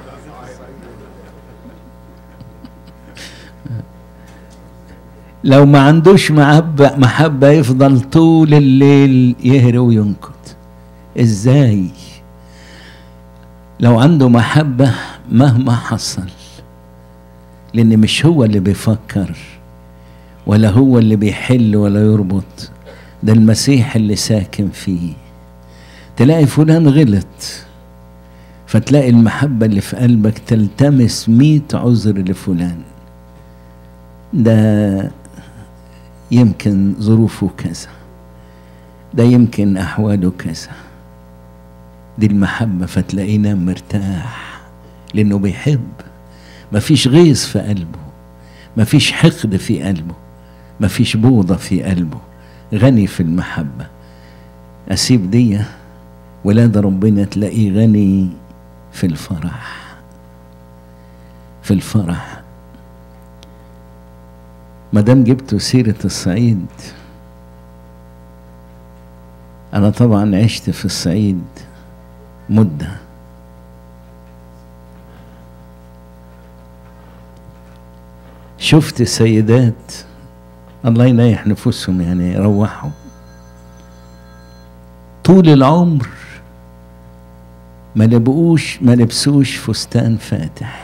لو ما عندوش محبة يفضل طول الليل يهري وينكت. ازاي؟ لو عنده محبة مهما حصل، لأن مش هو اللي بيفكر ولا هو اللي بيحل ولا يربط، ده المسيح اللي ساكن فيه. تلاقي فلان غلط، فتلاقي المحبة اللي في قلبك تلتمس 100 عذر لفلان. ده يمكن ظروفه كذا، ده يمكن أحواله كذا. دي المحبة. فتلاقيه نام مرتاح لأنه بيحب. مفيش غيظ في قلبه، مفيش حقد في قلبه، مفيش بوضة في قلبه. غني في المحبة. أسيب دي ولاد ربنا تلاقيه غني في الفرح، في الفرح. مادام جبتوا سيرة الصعيد، أنا طبعا عشت في الصعيد مدة. شفت سيدات الله ينيح نفوسهم، يعني يروحوا طول العمر ما لبسوش فستان فاتح.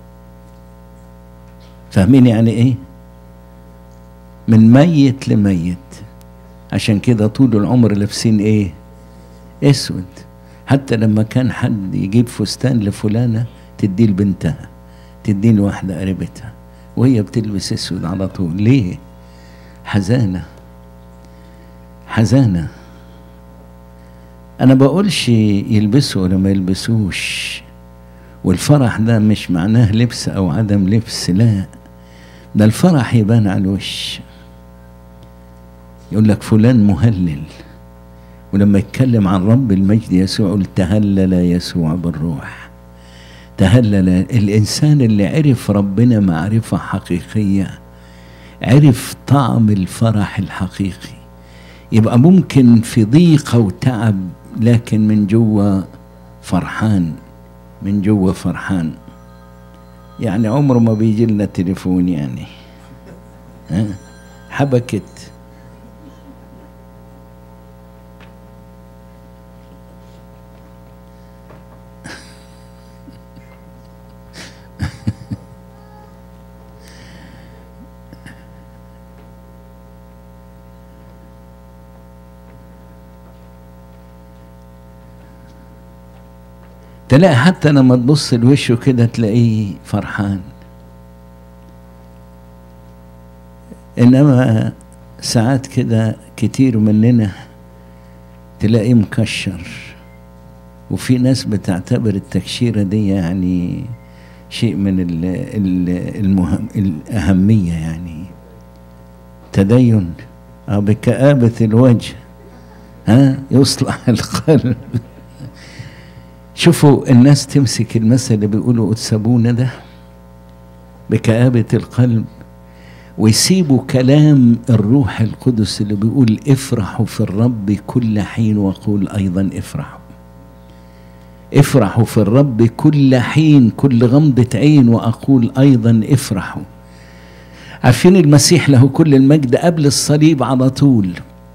فاهمين يعني ايه؟ من ميت لميت. عشان كده طول العمر لابسين ايه؟ اسود. حتى لما كان حد يجيب فستان لفلانة تديه لبنتها، تديه لواحدة قريبتها، وهي بتلبس اسود على طول. ليه؟ حزانة، حزانة. أنا بقولش يلبسوا ولا ما يلبسوش، والفرح ده مش معناه لبس أو عدم لبس، لا، ده الفرح يبان على الوش. يقول لك فلان مهلل، ولما يتكلم عن رب المجد يسوع يقول تهلل يسوع بالروح. تهلل الإنسان اللي عرف ربنا معرفة حقيقية، عرف طعم الفرح الحقيقي، يبقى ممكن في ضيقة وتعب لكن من جوه فرحان، من جوه فرحان. يعني عمره ما بيجي لنا تليفون يعني حبكت. تلاقي حتى لما تبص لوشه كده تلاقيه فرحان، انما ساعات كده كتير مننا تلاقيه مكشر، وفي ناس بتعتبر التكشيرة دي يعني شيء من الأهمية، يعني تدين بكآبة الوجه يصلح القلب. شوفوا الناس تمسك المثل اللي بيقولوا أتسابونا ده بكآبة القلب، ويسيبوا كلام الروح القدس اللي بيقول افرحوا في الرب كل حين وقول أيضا افرحوا. افرحوا في الرب كل حين، كل غمضة عين، وأقول أيضا افرحوا. عارفين المسيح له كل المجد قبل الصليب على طول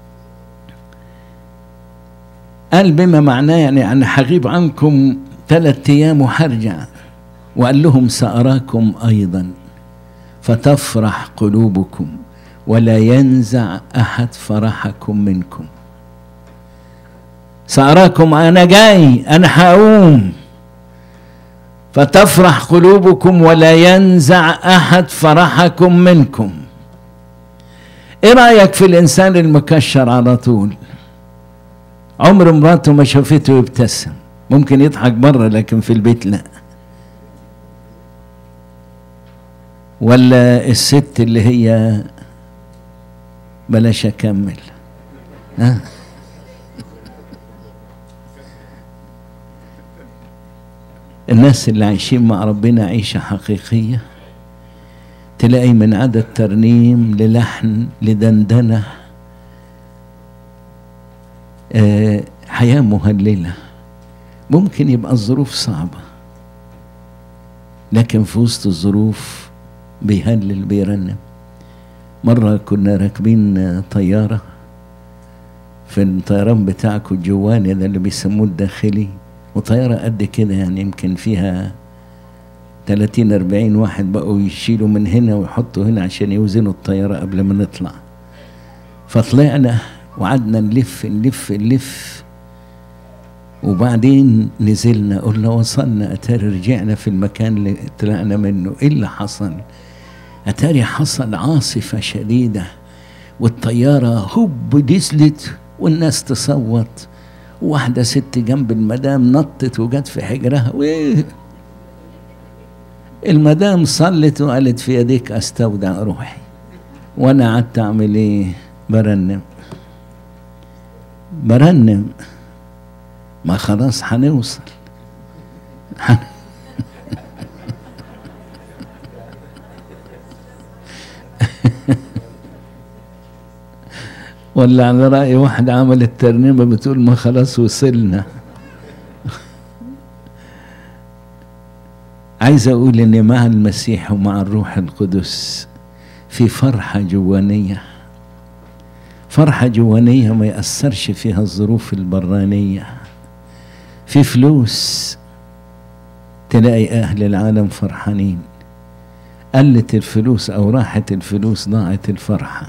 قال بما معناه يعني أنا هغيب عنكم 3 أيام وهرجع، وقال لهم سأراكم أيضا فتفرح قلوبكم ولا ينزع أحد فرحكم منكم. سأراكم، أنا جاي، أنا هقوم، فتفرح قلوبكم ولا ينزع أحد فرحكم منكم. إيه رأيك في الإنسان المكشر على طول؟ عمر مراته ما شافته يبتسم، ممكن يضحك بره لكن في البيت لا. ولا الست اللي هي بلاش أكمل الناس اللي عايشين مع ربنا عيشة حقيقية تلاقي من عدد ترنيم للحن لدندنة حياة مهللة. ممكن يبقى الظروف صعبة لكن في وسط الظروف بيهلل بيرنم. مرة كنا راكبين طيارة في الطيران بتاعكم الجواني ده اللي بيسموه الداخلي، وطيارة قد كده يعني يمكن فيها 30-40 واحد بقوا يشيلوا من هنا ويحطوا هنا عشان يوزنوا الطيارة قبل ما نطلع. فطلعنا وقعدنا نلف نلف نلف، وبعدين نزلنا قلنا وصلنا، أتاري رجعنا في المكان اللي طلعنا منه. إيه اللي حصل؟ أتاري حصل عاصفة شديدة والطيارة هب نزلت والناس تصوت، واحدة ست جنب المدام نطت وجت في حجرها المدام صلت وقالت في يديك أستودع روحي، وأنا قعدت أعمل إيه؟ برنم. ما خلاص هنوصل ولا على رأي واحد عمل الترنيمة بتقول ما خلاص وصلنا. عايز أقول إن مع المسيح ومع الروح القدس في فرحة جوانية، فرحة جوانية ما يأثرش فيها الظروف البرانية. في فلوس تلاقي أهل العالم فرحانين، قلت الفلوس أو راحت الفلوس ضاعت الفرحة.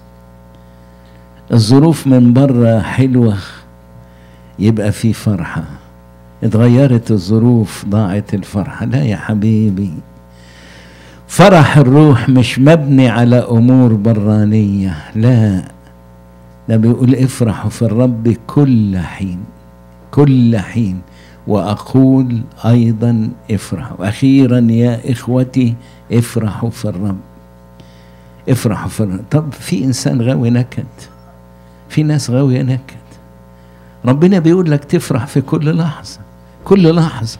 الظروف من بره حلوة يبقى في فرحة، اتغيرت الظروف ضاعت الفرحة. لا يا حبيبي، فرح الروح مش مبني على أمور برانية، لا، ده بيقول افرحوا في الرب كل حين. كل حين وأقول أيضا افرحوا. أخيرا يا إخوتي افرحوا في الرب. افرحوا في الرب. طب في إنسان غاوي نكد، في ناس غاوية نكد. ربنا بيقول لك تفرح في كل لحظة، كل لحظة.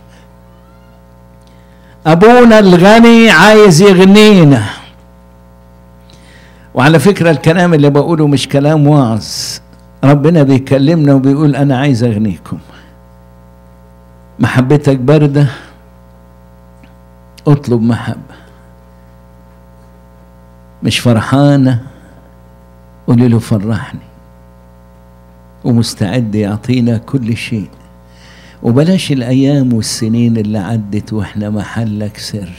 أبونا الغني عايز يغنينا. وعلى فكرة الكلام اللي بقوله مش كلام وعظ، ربنا بيكلمنا وبيقول أنا عايز أغنيكم. محبتك باردة، اطلب محبة. مش فرحانة، قولي له فرحني. ومستعد يعطينا كل شيء. وبلاش الأيام والسنين اللي عدت وإحنا محلك سر،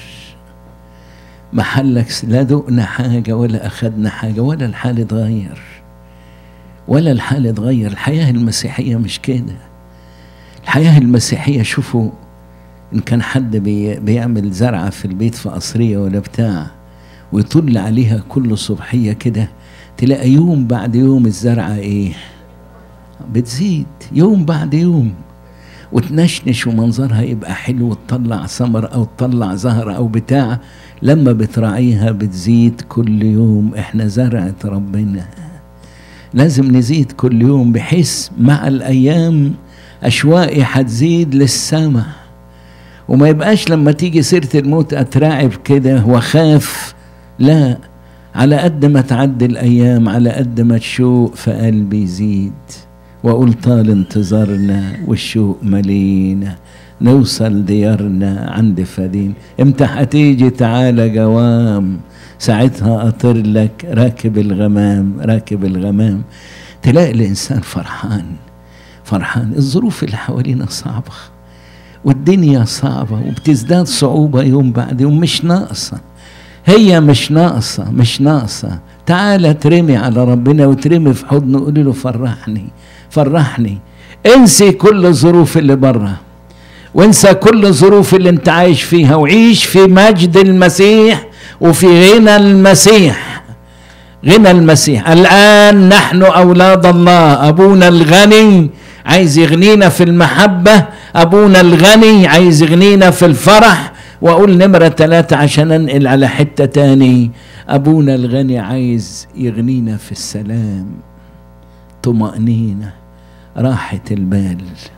محلك سر. لا دقنا حاجة ولا أخدنا حاجة ولا الحال اتغير، ولا الحال اتغير. الحياة المسيحية مش كده. الحياة المسيحية شوفوا، إن كان حد بيعمل زرعة في البيت في قصرية ولا بتاع ويطل عليها كل صبحية كده، تلاقي يوم بعد يوم الزرعة إيه؟ بتزيد يوم بعد يوم وتنشنش ومنظرها يبقى حلو وتطلع ثمر أو تطلع زهر أو بتاع. لما بتراعيها بتزيد كل يوم. إحنا زرعة ربنا، لازم نزيد كل يوم، بحيث مع الأيام أشواقي هتزيد للسماء. وما يبقاش لما تيجي سيرة الموت أترعب كده وخاف. لا، على قد ما تعدي الأيام على قد ما الشوق في قلبي يزيد، وأقول طال انتظارنا والشوق ملينا، نوصل ديارنا عند فدين. امتى هتيجي؟ تعالى جوام، ساعتها أطير لك راكب الغمام، راكب الغمام. تلاقي الإنسان فرحان فرحان. الظروف اللي حوالينا صعبة والدنيا صعبة وبتزداد صعوبة يوم بعد يوم. مش ناقصة، هي مش ناقصة، مش ناقصة. تعالى ترمي على ربنا وترمي في حضنه وقولي له فرحني فرحني. انسي كل الظروف اللي بره، وانسى كل الظروف اللي انت عايش فيها، وعيش في مجد المسيح وفي غنى المسيح. غنى المسيح. الآن نحن أولاد الله. أبونا الغني عايز يغنينا في المحبة، أبونا الغني عايز يغنينا في الفرح. وأقول نمرة 3 عشان أنقل على حتة تاني. أبونا الغني عايز يغنينا في السلام، طمأنينة، راحة البال.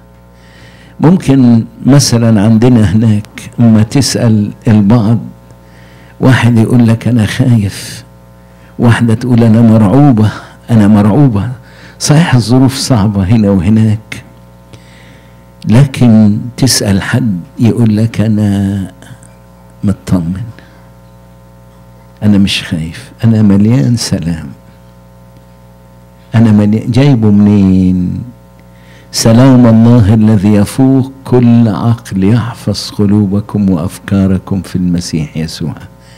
ممكن مثلا عندنا هناك اما تسأل البعض، واحد يقول لك أنا خايف، واحدة تقول أنا مرعوبة، أنا مرعوبة. صحيح الظروف صعبة هنا وهناك، لكن تسأل حد يقول لك أنا مطمن، أنا مش خايف، أنا مليان سلام. أنا مليان. جايبه منين؟ سلام الله الذي يفوق كل عقل يحفظ قلوبكم وأفكاركم في المسيح يسوع.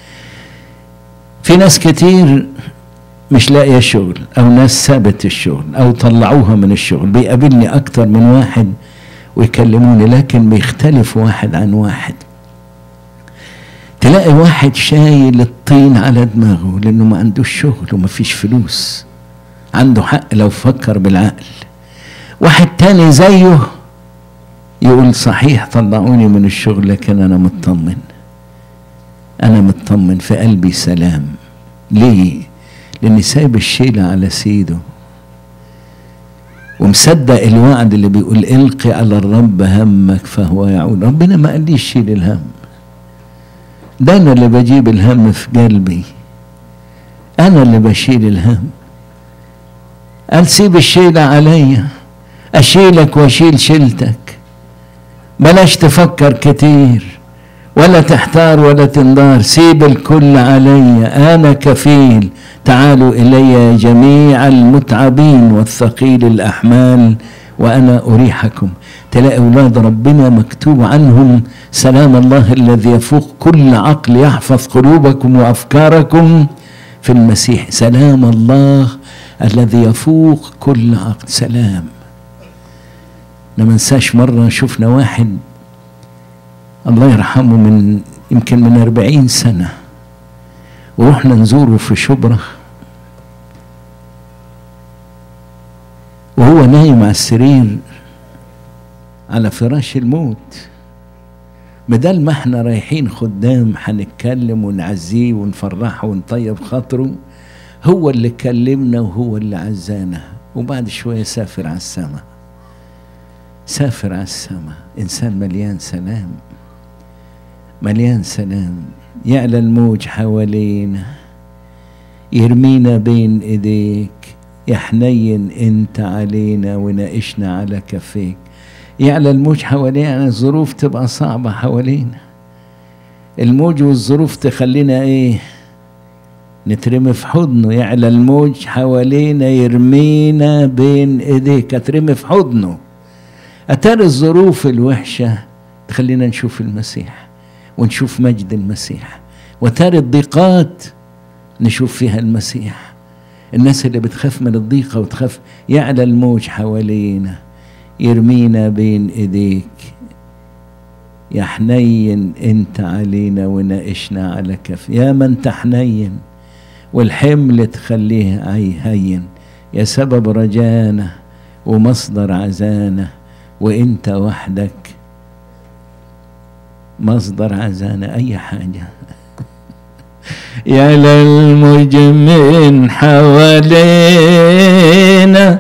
في ناس كتير مش لاقية شغل، أو ناس سابت الشغل أو طلعوها من الشغل. بيقابلني أكتر من واحد ويكلموني، لكن بيختلف واحد عن واحد. تلاقي واحد شايل الطين على دماغه لأنه ما عندوش شغل وما فيش فلوس، عنده حق لو فكر بالعقل. واحد تاني زيه يقول صحيح طلعوني من الشغل لكن أنا مطمن، أنا مطمن، في قلبي سلام. ليه؟ لأني سايب الشيلة على سيده ومصدق الوعد اللي بيقول القي على الرب همك فهو يعود. ربنا ما قاليش شيل الهم، ده أنا اللي بجيب الهم في قلبي، أنا اللي بشيل الهم. قال سيب الشيلة عليا، أشيلك وأشيل شيلتك. بلاش تفكر كتير ولا تحتار ولا تنضار، سيب الكل عليا، أنا كفيل. تعالوا إلي جميع المتعبين والثقيل الأحمال وأنا أريحكم. تلاقي أولاد ربنا مكتوب عنهم سلام الله الذي يفوق كل عقل يحفظ قلوبكم وأفكاركم في المسيح. سلام الله الذي يفوق كل عقل. سلام. لما ننساش مرة شفنا واحد الله يرحمه من يمكن من 40 سنة، ورحنا نزوره في شبرا وهو نايم على السرير على فراش الموت. بدل ما احنا رايحين خدام هنتكلم ونعزيه ونفرحه ونطيب خاطره، هو اللي كلمنا وهو اللي عزانا، وبعد شوية سافر على السماء. سافر على السماء، إنسان مليان سلام، مليان سلام. يعلى الموج حوالينا، يرمينا بين ايديك، يا حنين انت علينا وناقشنا على كفيك. يعلى الموج حوالينا، الظروف تبقى صعبة حوالينا، الموج والظروف تخلينا ايه؟ نترمي في حضنه. يعلى الموج حوالينا، يرمينا بين ايديك، اترمي في حضنه. اتاري الظروف الوحشة تخلينا نشوف المسيح ونشوف مجد المسيح، وتاري الضيقات نشوف فيها المسيح. الناس اللي بتخاف من الضيقة وتخاف، يعلى الموج حوالينا، يرمينا بين ايديك، يا حنين انت علينا وناقشنا على كف. يا من انت حنين والحمل تخليه هين، يا سبب رجانا ومصدر عزانا، وانت وحدك مصدر عزانا. اي حاجة. يا للموج من حوالينا،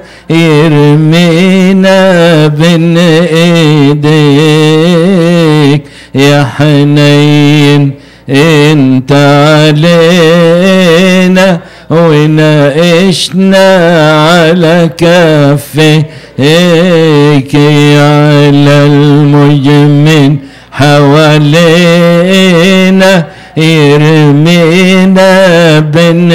يرمينا بين ايديك، يا حنين انت علينا وناقشنا على كفيك. يا للموج من حوالينا، يرمينا بين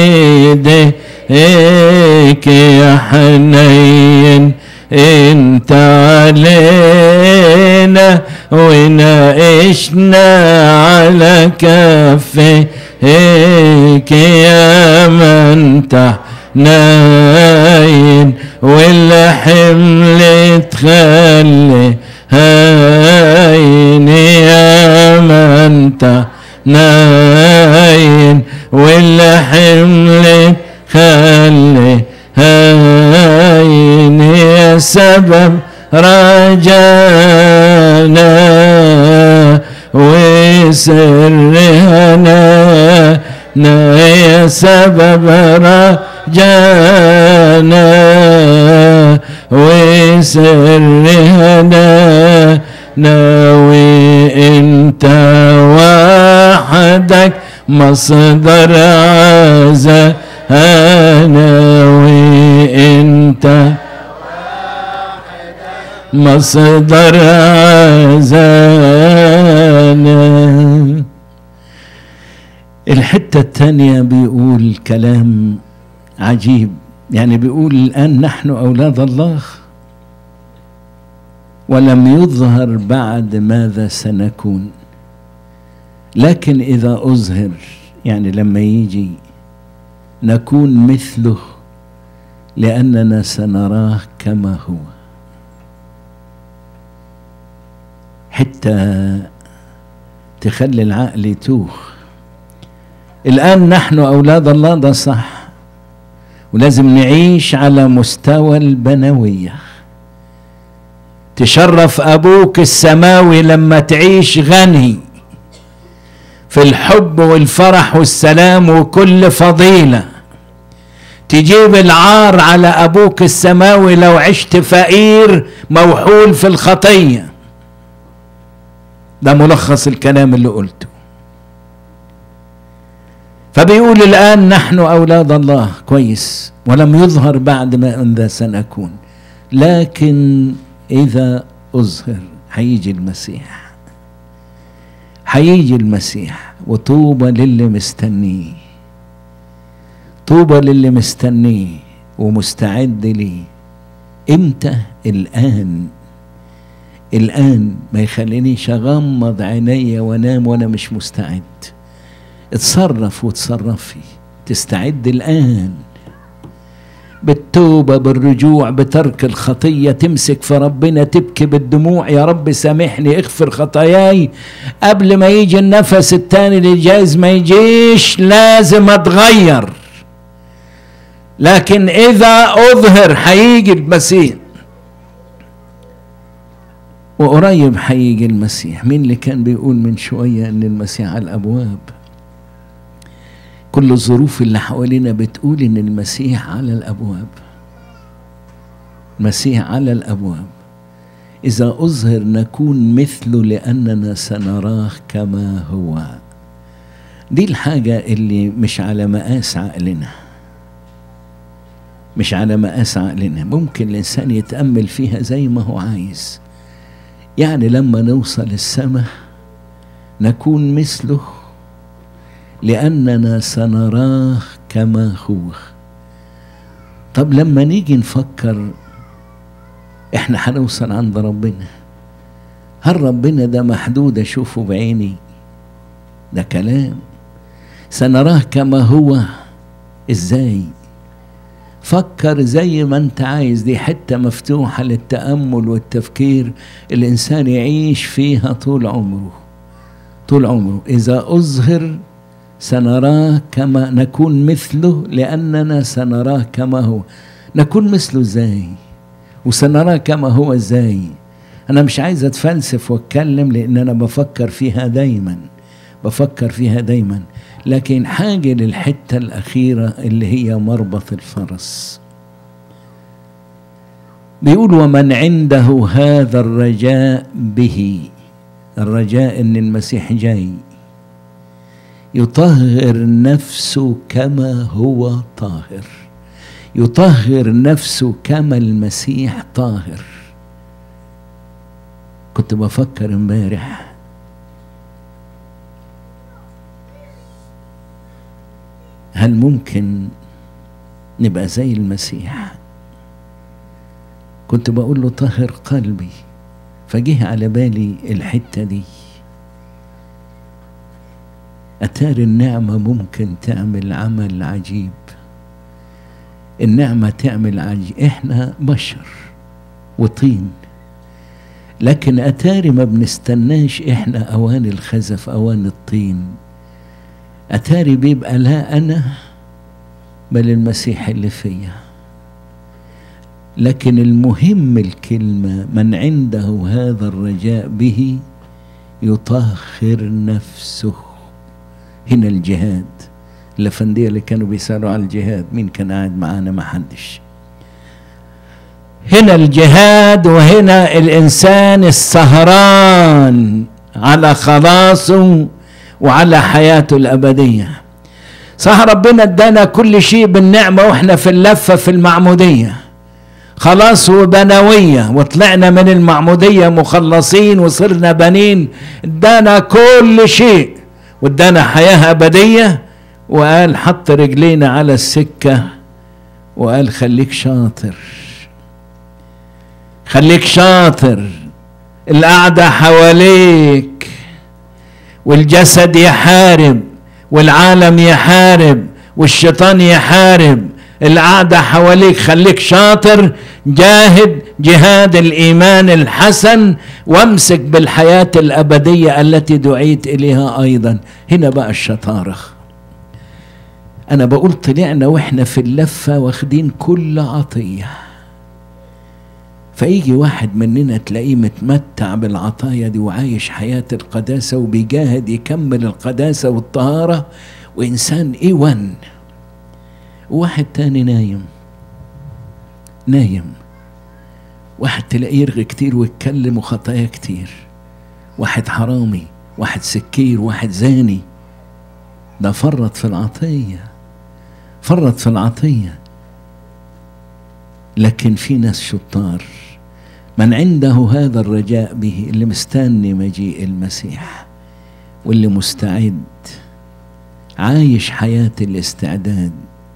ايديك، يا حنين انت علينا وناقشنا على كفيك. يا من تحنين والحمل تخلي هين، يا من تحنين والحمل خلي هين، يا سبب رجانا وسر هنانا، يا سبب رجانا وسر هنانا، وانت وحدك مصدر عزانا، وانت مصدر عزانا. الحتة الثانية بيقول كلام عجيب، يعني بيقول الآن نحن أولاد الله ولم يظهر بعد ماذا سنكون، لكن إذا أظهر، يعني لما يجي نكون مثله لأننا سنراه كما هو. حتى تخلي العقل يتوه. الآن نحن أولاد الله، ده صح، ولازم نعيش على مستوى البنوية. تشرف أبوك السماوي لما تعيش غني في الحب والفرح والسلام وكل فضيلة. تجيب العار على أبوك السماوي لو عشت فقير موحول في الخطية. ده ملخص الكلام اللي قلته. فبيقول الآن نحن أولاد الله، كويس، ولم يظهر بعد ماذا سنكون، لكن إذا أظهر هيجي المسيح. هيجي المسيح، وطوبى للي مستنيه، طوبى للي مستنيه ومستعد ليه. امتى؟ الآن. الآن ما يخلينيش أغمض عيني وانام وانا مش مستعد. اتصرف وتصرفي، تستعد الآن بالتوبة، بالرجوع، بترك الخطية، تمسك في ربنا، تبكي بالدموع، يا رب سامحني، اغفر خطاياي، قبل ما يجي النفس التاني اللي جايز ما يجيش. لازم اتغير. لكن إذا أظهر هيجي المسيح. وقريب هيجي المسيح. مين اللي كان بيقول من شوية ان المسيح على الابواب؟ كل الظروف اللي حوالينا بتقول ان المسيح على الابواب. المسيح على الابواب. اذا اظهر نكون مثله لاننا سنراه كما هو. دي الحاجة اللي مش على مقاس عقلنا، مش على مقاس عقلنا. ممكن الانسان يتأمل فيها زي ما هو عايز. يعني لما نوصل السماء نكون مثله لأننا سنراه كما هو. طب لما نيجي نفكر احنا هنوصل عند ربنا، هل ربنا ده محدود اشوفه بعيني؟ ده كلام. سنراه كما هو ازاي؟ فكر زي ما انت عايز. دي حتة مفتوحة للتأمل والتفكير، الإنسان يعيش فيها طول عمره طول عمره. إذا أظهر سنراه كما نكون مثله لأننا سنراه كما هو. نكون مثله ازاي وسنراه كما هو ازاي؟ أنا مش عايز أتفلسف وأتكلم لأن أنا بفكر فيها دايما، لكن حاجة للحتة الأخيرة اللي هي مربط الفرس. بيقول ومن عنده هذا الرجاء به، الرجاء إن المسيح جاي، يطهر نفسه كما هو طاهر. يطهر نفسه كما المسيح طاهر. كنت بفكر امبارح هل ممكن نبقى زي المسيح؟ كنت بقول له طهر قلبي، فجه على بالي الحتة دي. أتاري النعمة ممكن تعمل عمل عجيب. النعمة تعمل عجيب. احنا بشر وطين، لكن أتاري ما بنستناش احنا أوان الخزف أوان الطين. أتاري بيبقى لا أنا بل المسيح اللي فيا. لكن المهم الكلمة من عنده هذا الرجاء به يطهر نفسه. هنا الجهاد. الأفندية اللي كانوا بيسألوا على الجهاد، مين كان قاعد معانا؟ ما حدش. هنا الجهاد، وهنا الإنسان السهران على خلاصه وعلى حياته الأبدية. صح، ربنا ادانا كل شيء بالنعمة واحنا في اللفة في المعمودية، خلاص وبنوية، وطلعنا من المعمودية مخلصين وصرنا بنين. ادانا كل شيء وادانا حياة أبدية، وقال حط رجلينا على السكة وقال خليك شاطر، خليك شاطر. القعدة حواليك والجسد يحارب والعالم يحارب والشيطان يحارب. القعدة حواليك، خليك شاطر، جاهد جهاد الإيمان الحسن، وامسك بالحياة الأبدية التي دعيت إليها أيضا. هنا بقى الشطارة. أنا بقول طلعنا وإحنا في اللفة واخدين كل عطية، فيجي واحد مننا تلاقيه متمتع بالعطايا دي وعايش حياة القداسة وبيجاهد يكمل القداسة والطهارة وإنسان إيوان. واحد تاني نايم. واحد تلاقيه يرغي كتير ويتكلم وخطايا كتير. واحد حرامي، واحد سكير، واحد زاني. ده فرط في العطية. لكن في ناس شطار، من عنده هذا الرجاء به، اللي مستني مجيء المسيح واللي مستعد عايش حياة الاستعداد،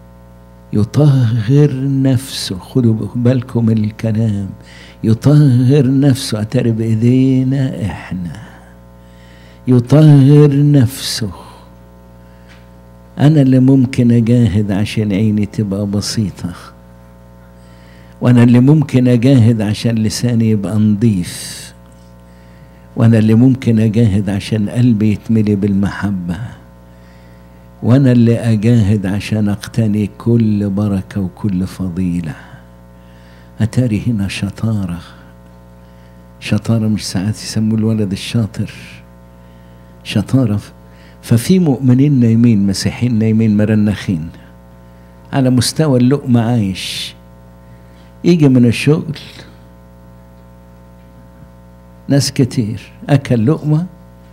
يطهر نفسه. خدوا بالكم من الكلام، يطهر نفسه. أتاري بإيدينا إحنا، يطهر نفسه. أنا اللي ممكن أجاهد عشان عيني تبقى بسيطة، وأنا اللي ممكن أجاهد عشان لساني يبقى نظيف، وأنا اللي ممكن أجاهد عشان قلبي يتملي بالمحبة، وأنا اللي أجاهد عشان أقتني كل بركة وكل فضيلة. أتاري هنا شطارة. شطارة، مش ساعات يسموه الولد الشاطر شطارة. ففي مؤمنين نايمين، مسيحيين نايمين مرنخين على مستوى اللقمة، عايش يجي من الشغل ناس كتير أكل لقمة،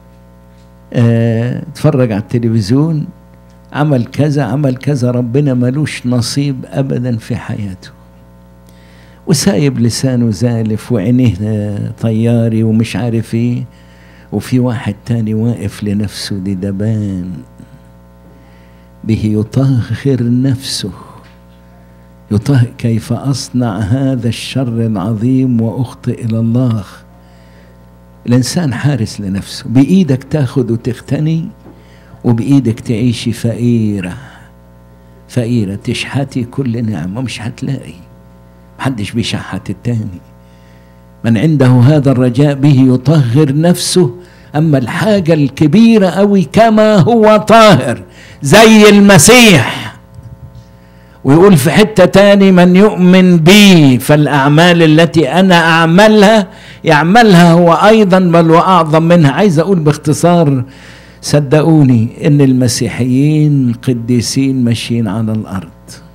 اتفرج على التلفزيون، عمل كذا عمل كذا، ربنا ملوش نصيب أبدا في حياته، وسايب لسانه زالف وعينيه طياري ومش عارف ايه. وفي واحد تاني واقف لنفسه دبان به يطهر نفسه، يطهر. كيف أصنع هذا الشر العظيم وأخطئ إلى الله؟ الإنسان حارس لنفسه، بإيدك تاخد وتغتني، وبإيدك تعيشي فقيرة فقيرة، تشحتي كل نعمة مش هتلاقي، محدش بيشحت التاني. من عنده هذا الرجاء به يطهر نفسه. أما الحاجة الكبيرة أوي كما هو طاهر زي المسيح. ويقول في حتة تاني من يؤمن بي فالأعمال التي أنا أعملها يعملها هو أيضا بل وأعظم منها. عايز أقول باختصار، صدقوني إن المسيحيين قديسين ماشيين على الأرض.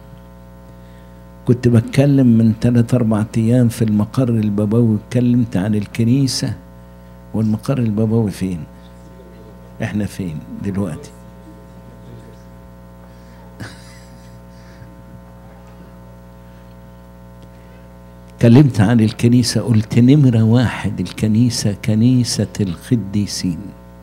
كنت بتكلم من 3-4 أيام في المقر البابوي، اتكلمت عن الكنيسة. والمقر البابوي فين؟ احنا فين دلوقتي؟ اتكلمت عن الكنيسة، قلت نمرة 1 الكنيسة كنيسة القديسين.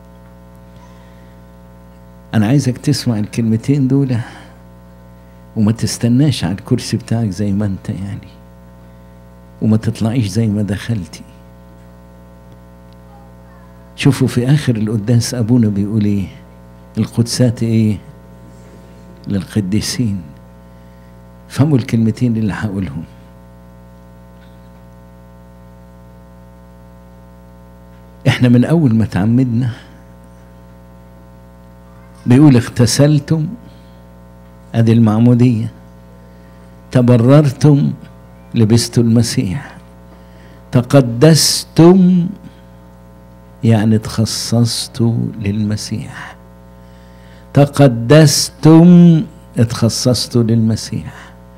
أنا عايزك تسمع الكلمتين دول وما تستناش على الكرسي بتاعك زي ما انت يعني، وما تطلعيش زي ما دخلتي. شوفوا في آخر القداس أبونا بيقول إيه؟ القدسات إيه؟ للقديسين. فهموا الكلمتين اللي هقولهم. إحنا من أول ما تعمدنا بيقول اغتسلتم، ادي المعمودية، تبررتم، لبستوا المسيح، تقدستم يعني تخصصتوا للمسيح، تقدستم اتخصصتوا للمسيح.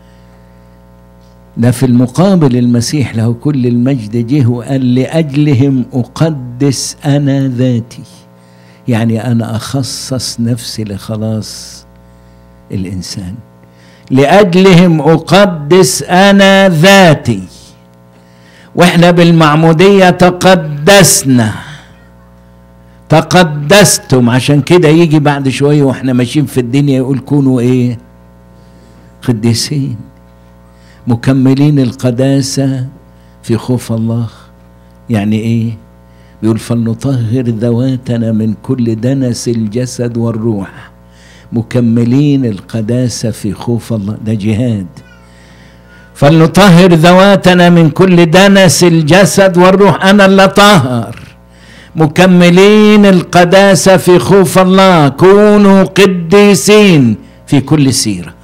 ده في المقابل المسيح له كل المجد جه وقال لأجلهم أقدس أنا ذاتي، يعني أنا أخصص نفسي لخلاص الإنسان. لأجلهم أقدس أنا ذاتي. وإحنا بالمعمودية تقدسنا، تقدستم. عشان كده يجي بعد شوية وإحنا ماشيين في الدنيا يقول كونوا إيه؟ قديسين مكملين القداسة في خوف الله. يعني إيه؟ يقول فلنطهر ذواتنا من كل دنس الجسد والروح، مكملين القداسة في خوف الله. ده جهاد. فلنطهر ذواتنا من كل دنس الجسد والروح، أنا اللي طهر. مكملين القداسة في خوف الله، كونوا قديسين في كل سيرة.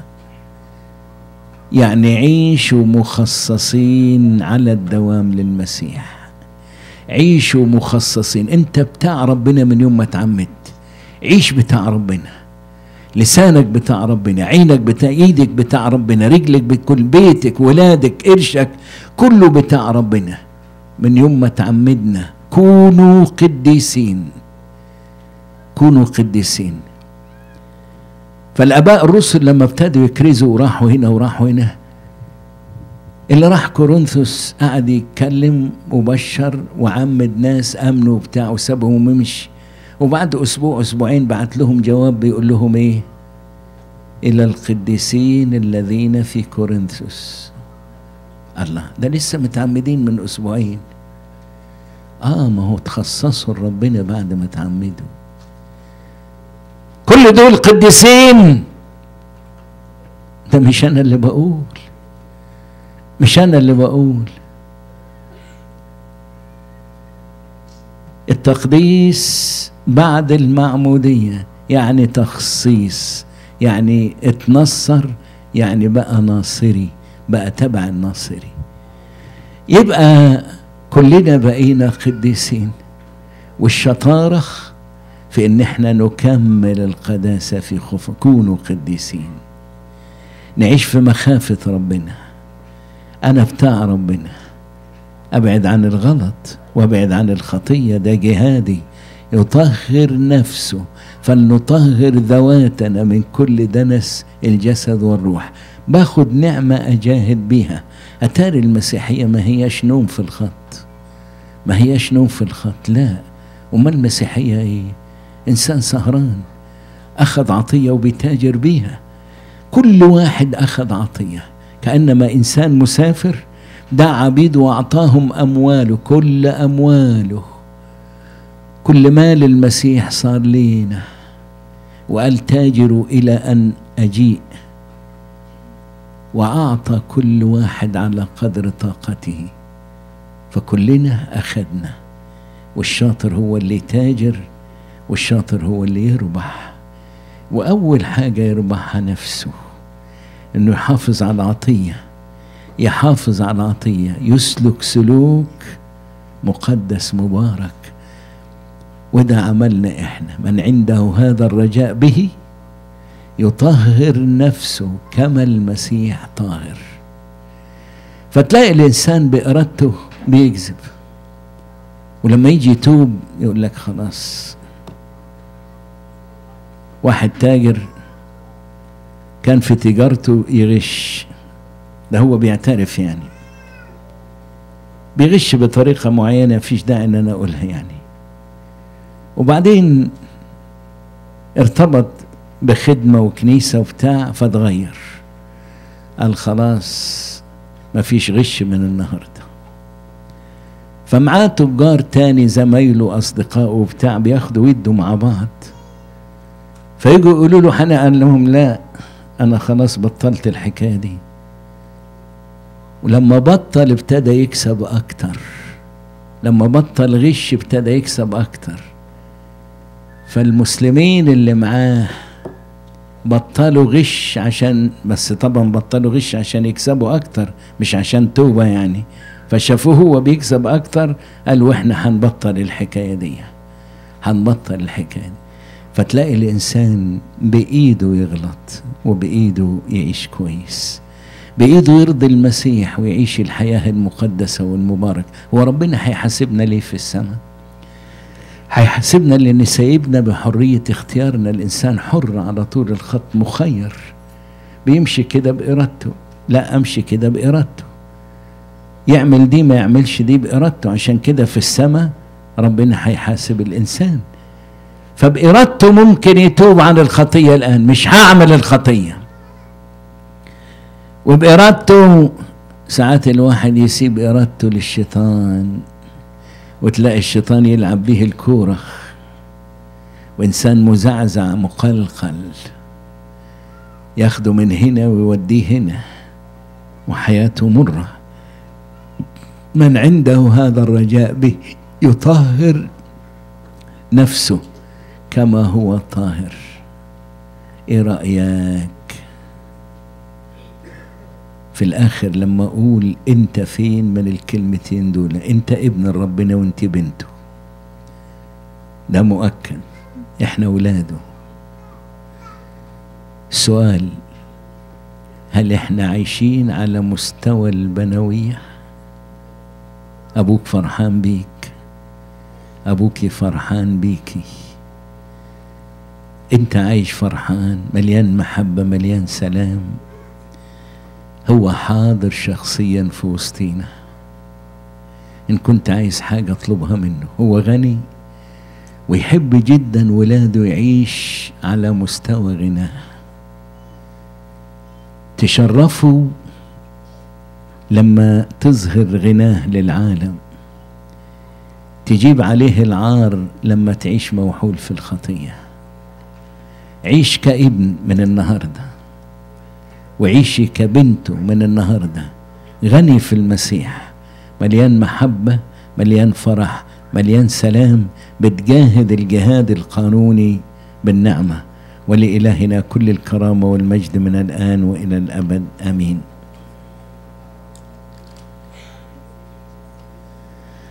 يعني عيشوا مخصصين على الدوام للمسيح، عيشوا مخصصين. انت بتاع ربنا من يوم ما اتعمدت، عيش بتاع ربنا. لسانك بتاع ربنا، عينك بتاع، ايدك بتاع ربنا، رجلك بكل، بيتك، ولادك، قرشك، كله بتاع ربنا من يوم ما تعمدنا. كونوا قديسين، كونوا قديسين. فالآباء الرسل لما ابتدوا يكرزوا وراحوا هنا وراحوا هنا، اللي راح كورنثوس قعد يتكلم وبشر وعمد ناس امنوا وبتاع وسابهم ومشي. وبعد اسبوع اسبوعين بعت لهم جواب بيقول لهم ايه؟ الى القديسين الذين في كورنثوس. الله، ده لسه متعمدين من اسبوعين. ما هو تخصصوا ربنا بعد ما تعمدوا. كل دول قديسين. ده مش انا اللي بقول، مش أنا اللي بقول. التقديس بعد المعمودية يعني تخصيص، يعني اتنصر، يعني بقى ناصري، بقى تبع الناصري. يبقى كلنا بقينا قديسين، والشطارة في ان احنا نكمل القداسة في خوف. كونوا قديسين، نعيش في مخافة ربنا. انا بتاع ربنا، ابعد عن الغلط وابعد عن الخطية، ده جهادي. يطهر نفسه، فلنطهر ذواتنا من كل دنس الجسد والروح. باخد نعمة اجاهد بيها. اتاري المسيحية ما هياش نوم في الخط، ما هياش نوم في الخط، لا. وما المسيحية ايه؟ انسان سهران، اخذ عطية وبيتاجر بيها. كل واحد اخذ عطية، كأنما انسان مسافر دعا عبيده واعطاهم امواله، كل امواله، كل مال المسيح صار لينا، وقال تاجروا الى ان اجيء، واعطى كل واحد على قدر طاقته. فكلنا اخذنا، والشاطر هو اللي تاجر، والشاطر هو اللي يربح. واول حاجة يربحها نفسه، انه يحافظ على العطية، يحافظ على العطية، يسلك سلوك مقدس مبارك. وده عملنا احنا. من عنده هذا الرجاء به يطهر نفسه كما المسيح طاهر. فتلاقي الانسان بإرادته بيكذب، ولما يجي يتوب يقول لك خلاص. واحد تاجر كان في تجارته يغش، ده هو بيعترف يعني، بيغش بطريقة معينة مفيش داعي ان انا اقولها يعني. وبعدين ارتبط بخدمة وكنيسة وبتاع، فاتغير، قال خلاص مفيش غش من النهاردة. فمعاه تجار تاني زمايله أصدقائه وبتاع، بياخدوا ويدوا مع بعض، فيجوا يقولوا له حنا، قال لهم لا أنا خلاص بطلت الحكاية دي. ولما بطل ابتدى يكسب أكتر، لما بطل غش ابتدى يكسب أكتر. فالمسلمين اللي معاه بطلوا غش عشان، بس طبعا بطلوا غش عشان يكسبوا أكتر، مش عشان توبة يعني. فشافوه هو بيكسب أكتر، قالوا إحنا هنبطل الحكاية دي، هنبطل الحكاية دي. فتلاقي الإنسان بإيده يغلط وبإيده يعيش كويس، بإيده يرضي المسيح ويعيش الحياة المقدسة والمباركة. وربنا هيحاسبنا ليه في السماء؟ هيحاسبنا لأن سايبنا بحرية اختيارنا. الإنسان حر على طول الخط، مخير، بيمشي كده بإرادته، لا أمشي كده بإرادته، يعمل دي ما يعملش دي بإرادته. عشان كده في السماء ربنا هيحاسب الإنسان. فبإرادته ممكن يتوب عن الخطية الآن، مش هعمل الخطية. وبإرادته ساعات الواحد يسيب إرادته للشيطان، وتلاقي الشيطان يلعب به الكورة، وإنسان مزعزع مقلقل، ياخده من هنا ويوديه هنا، وحياته مرة. من عنده هذا الرجاء به يطهر نفسه كما هو طاهر. ايه رأيك في الاخر لما اقول انت فين من الكلمتين دول؟ انت ابن ربنا وانت بنته، ده مؤكد، احنا ولاده. السؤال، هل احنا عايشين على مستوى البنوية؟ ابوك فرحان بيك، ابوكي فرحان بيكي، انت عايش فرحان، مليان محبة، مليان سلام. هو حاضر شخصيا في وسطينا. ان كنت عايز حاجة اطلبها منه. هو غني ويحب جدا ولاده يعيش على مستوى غناه. تشرفوا لما تظهر غناه للعالم، تجيب عليه العار لما تعيش موحول في الخطية. عيش كابن من النهاردة، وعيشي كبنته من النهاردة، غني في المسيح، مليان محبة، مليان فرح، مليان سلام، بتجاهد الجهاد القانوني بالنعمة. ولإلهنا كل الكرامة والمجد من الآن وإلى الأبد، آمين.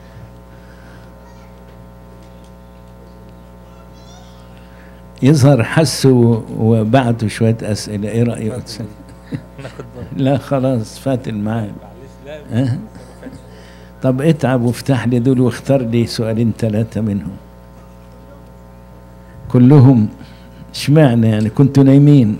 يظهر حسوا وبعتوا شوية أسئلة. إيه رأيك؟ لا خلاص فات الميعاد. طب اتعب وافتح لي دول واختار لي سؤالين ثلاثة منهم. كلهم اشمعنى يعني كنتوا نايمين؟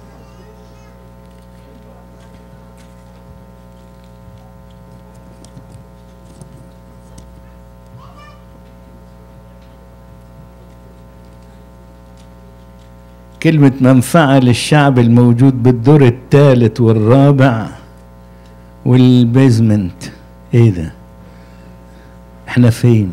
كلمة منفعة للشعب الموجود بالدور الثالث والرابع والبيزمنت. ايه ده؟ احنا فين؟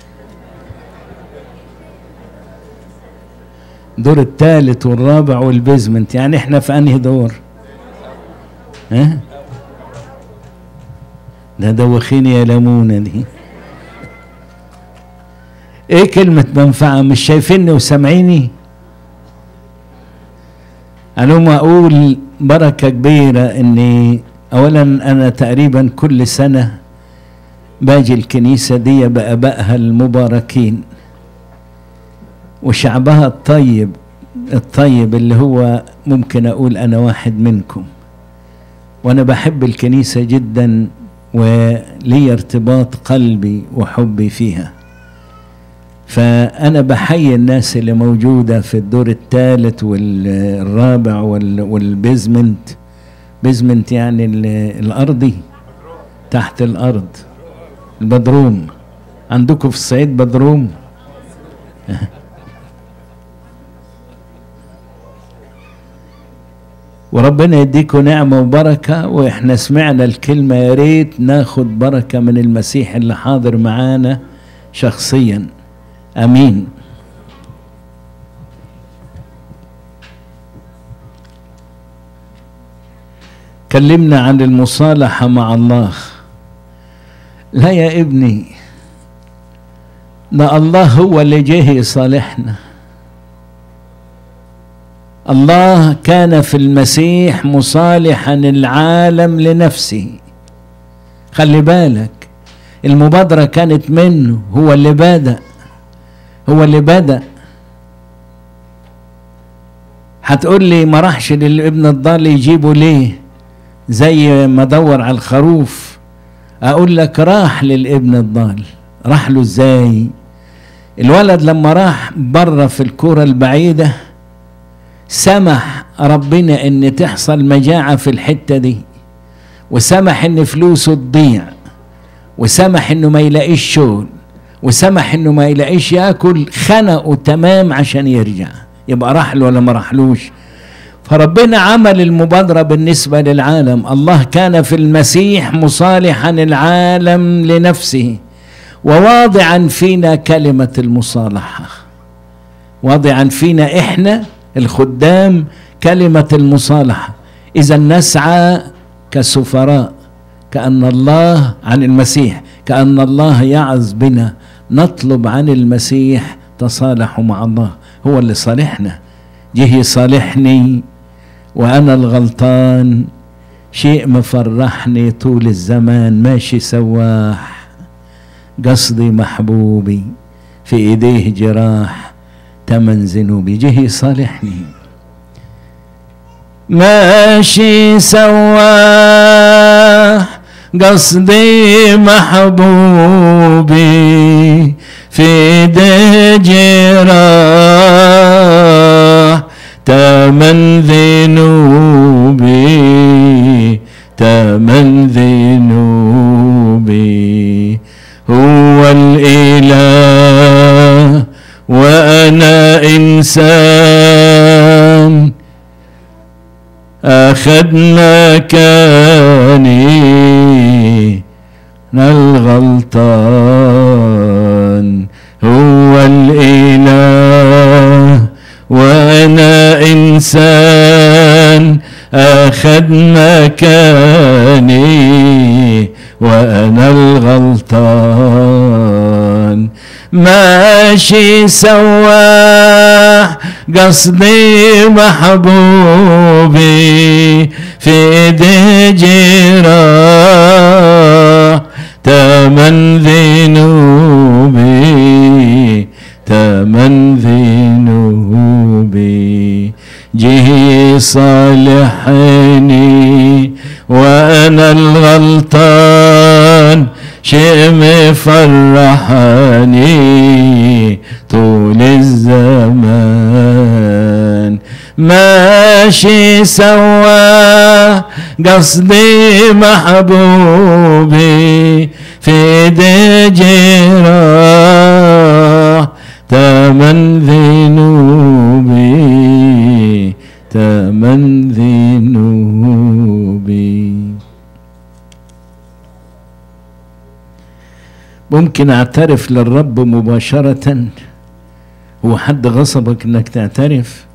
دور الثالث والرابع والبيزمنت، يعني احنا في انهي دور؟ ها؟ ده دوخيني يا لمونة دي. ايه كلمة منفعة؟ مش شايفيني وسامعيني؟ أنا ما أقول بركة كبيرة إني أولا أنا تقريبا كل سنة باجي الكنيسة دي بآبائها المباركين وشعبها الطيب الطيب اللي هو ممكن أقول أنا واحد منكم، وأنا بحب الكنيسة جدا ولي ارتباط قلبي وحبي فيها. فأنا بحيي الناس اللي موجودة في الدور الثالث والرابع والبيزمنت. بيزمنت يعني الأرضي، تحت الأرض، البدروم. عندكم في الصعيد بدروم؟ وربنا يديكم نعمة وبركة. وإحنا سمعنا الكلمة، يا ريت ناخد بركة من المسيح اللي حاضر معانا شخصيا. امين. كلمنا عن المصالحة مع الله. لا يا ابني، ده الله هو اللي جه يصالحنا. الله كان في المسيح مصالحا العالم لنفسه. خلي بالك، المبادرة كانت منه، هو اللي بدأ، هو اللي بدأ. هتقول لي ما راحش للابن الضال يجيبه ليه زي ما دور على الخروف؟ اقول لك راح للابن الضال. راح له ازاي؟ الولد لما راح بره في الكرة البعيدة سمح ربنا ان تحصل مجاعة في الحتة دي، وسمح ان فلوسه تضيع، وسمح انه ما يلاقيش شغل، وسمح انه ما يلاقيش ياكل. خنقه تمام عشان يرجع. يبقى راح له ولا ما راحلوش؟ فربنا عمل المبادرة بالنسبة للعالم. الله كان في المسيح مصالحا العالم لنفسه، وواضعا فينا كلمة المصالحة، واضعا فينا احنا الخدام كلمة المصالحة. إذا نسعى كسفراء، كأن الله عن المسيح، كأن الله يعظ بنا، نطلب عن المسيح تصالحوا مع الله. هو اللي صالحنا، جه يصالحني وأنا الغلطان. شيء مفرحني طول الزمان، ماشي سواح، قصدي محبوبي، في إيديه جراح، تمن ذنوبي. جه يصالحني، ماشي سواح، قصدي محبوبي، في ايديه جراح، تمن ذنوبي، تمن ذنوبي. هو الإله وأنا إنسان، أخذ مكاني الغلطان. هو الإله وأنا إنسان، أخذ مكاني وأنا الغلطان. ماشي سواح، قصدي محبوبي، في ايديه جراح، تمن ذنوبي، تمن ذنوبي. جه صالحني وأنا الغلطان، شيء مفرحني طول الزمان. ماشي سوا قصدي محبوبي، في ايدي جراح تمن ذنوبي، تمن ذنوبي. ممكن اعترف للرب مباشرة؟ هو حد غصبك انك تعترف؟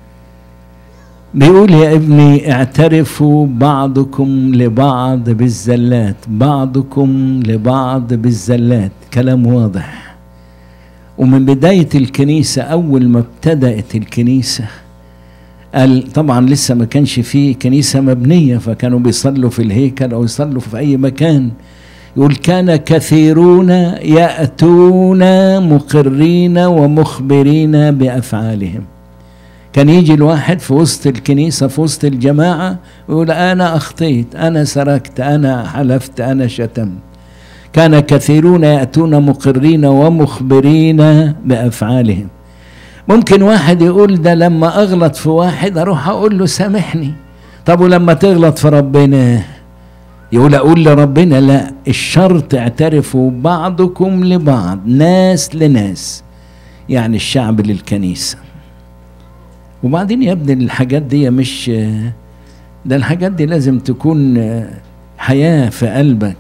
بيقول يا ابني اعترفوا بعضكم لبعض بالزلات، بعضكم لبعض بالزلات. كلام واضح. ومن بداية الكنيسة، أول ما ابتدأت الكنيسة، قال طبعا لسه ما كانش فيه كنيسة مبنية، فكانوا بيصلوا في الهيكل أو يصلوا في أي مكان. يقول كان كثيرون يأتون مقرين ومخبرين بأفعالهم. كان يجي الواحد في وسط الكنيسة، في وسط الجماعة، ويقول أنا أخطيت، أنا سرقت، أنا حلفت، أنا شتمت. كان كثيرون يأتون مقرين ومخبرين بأفعالهم. ممكن واحد يقول ده لما أغلط في واحد أروح أقول له سامحني. طب ولما تغلط في ربنا؟ يقول أقول لربنا لا، الشرط اعترفوا بعضكم لبعض، ناس لناس، يعني الشعب للكنيسة. وبعدين يا ابني الحاجات دي مش ده، الحاجات دي لازم تكون حياة في قلبك.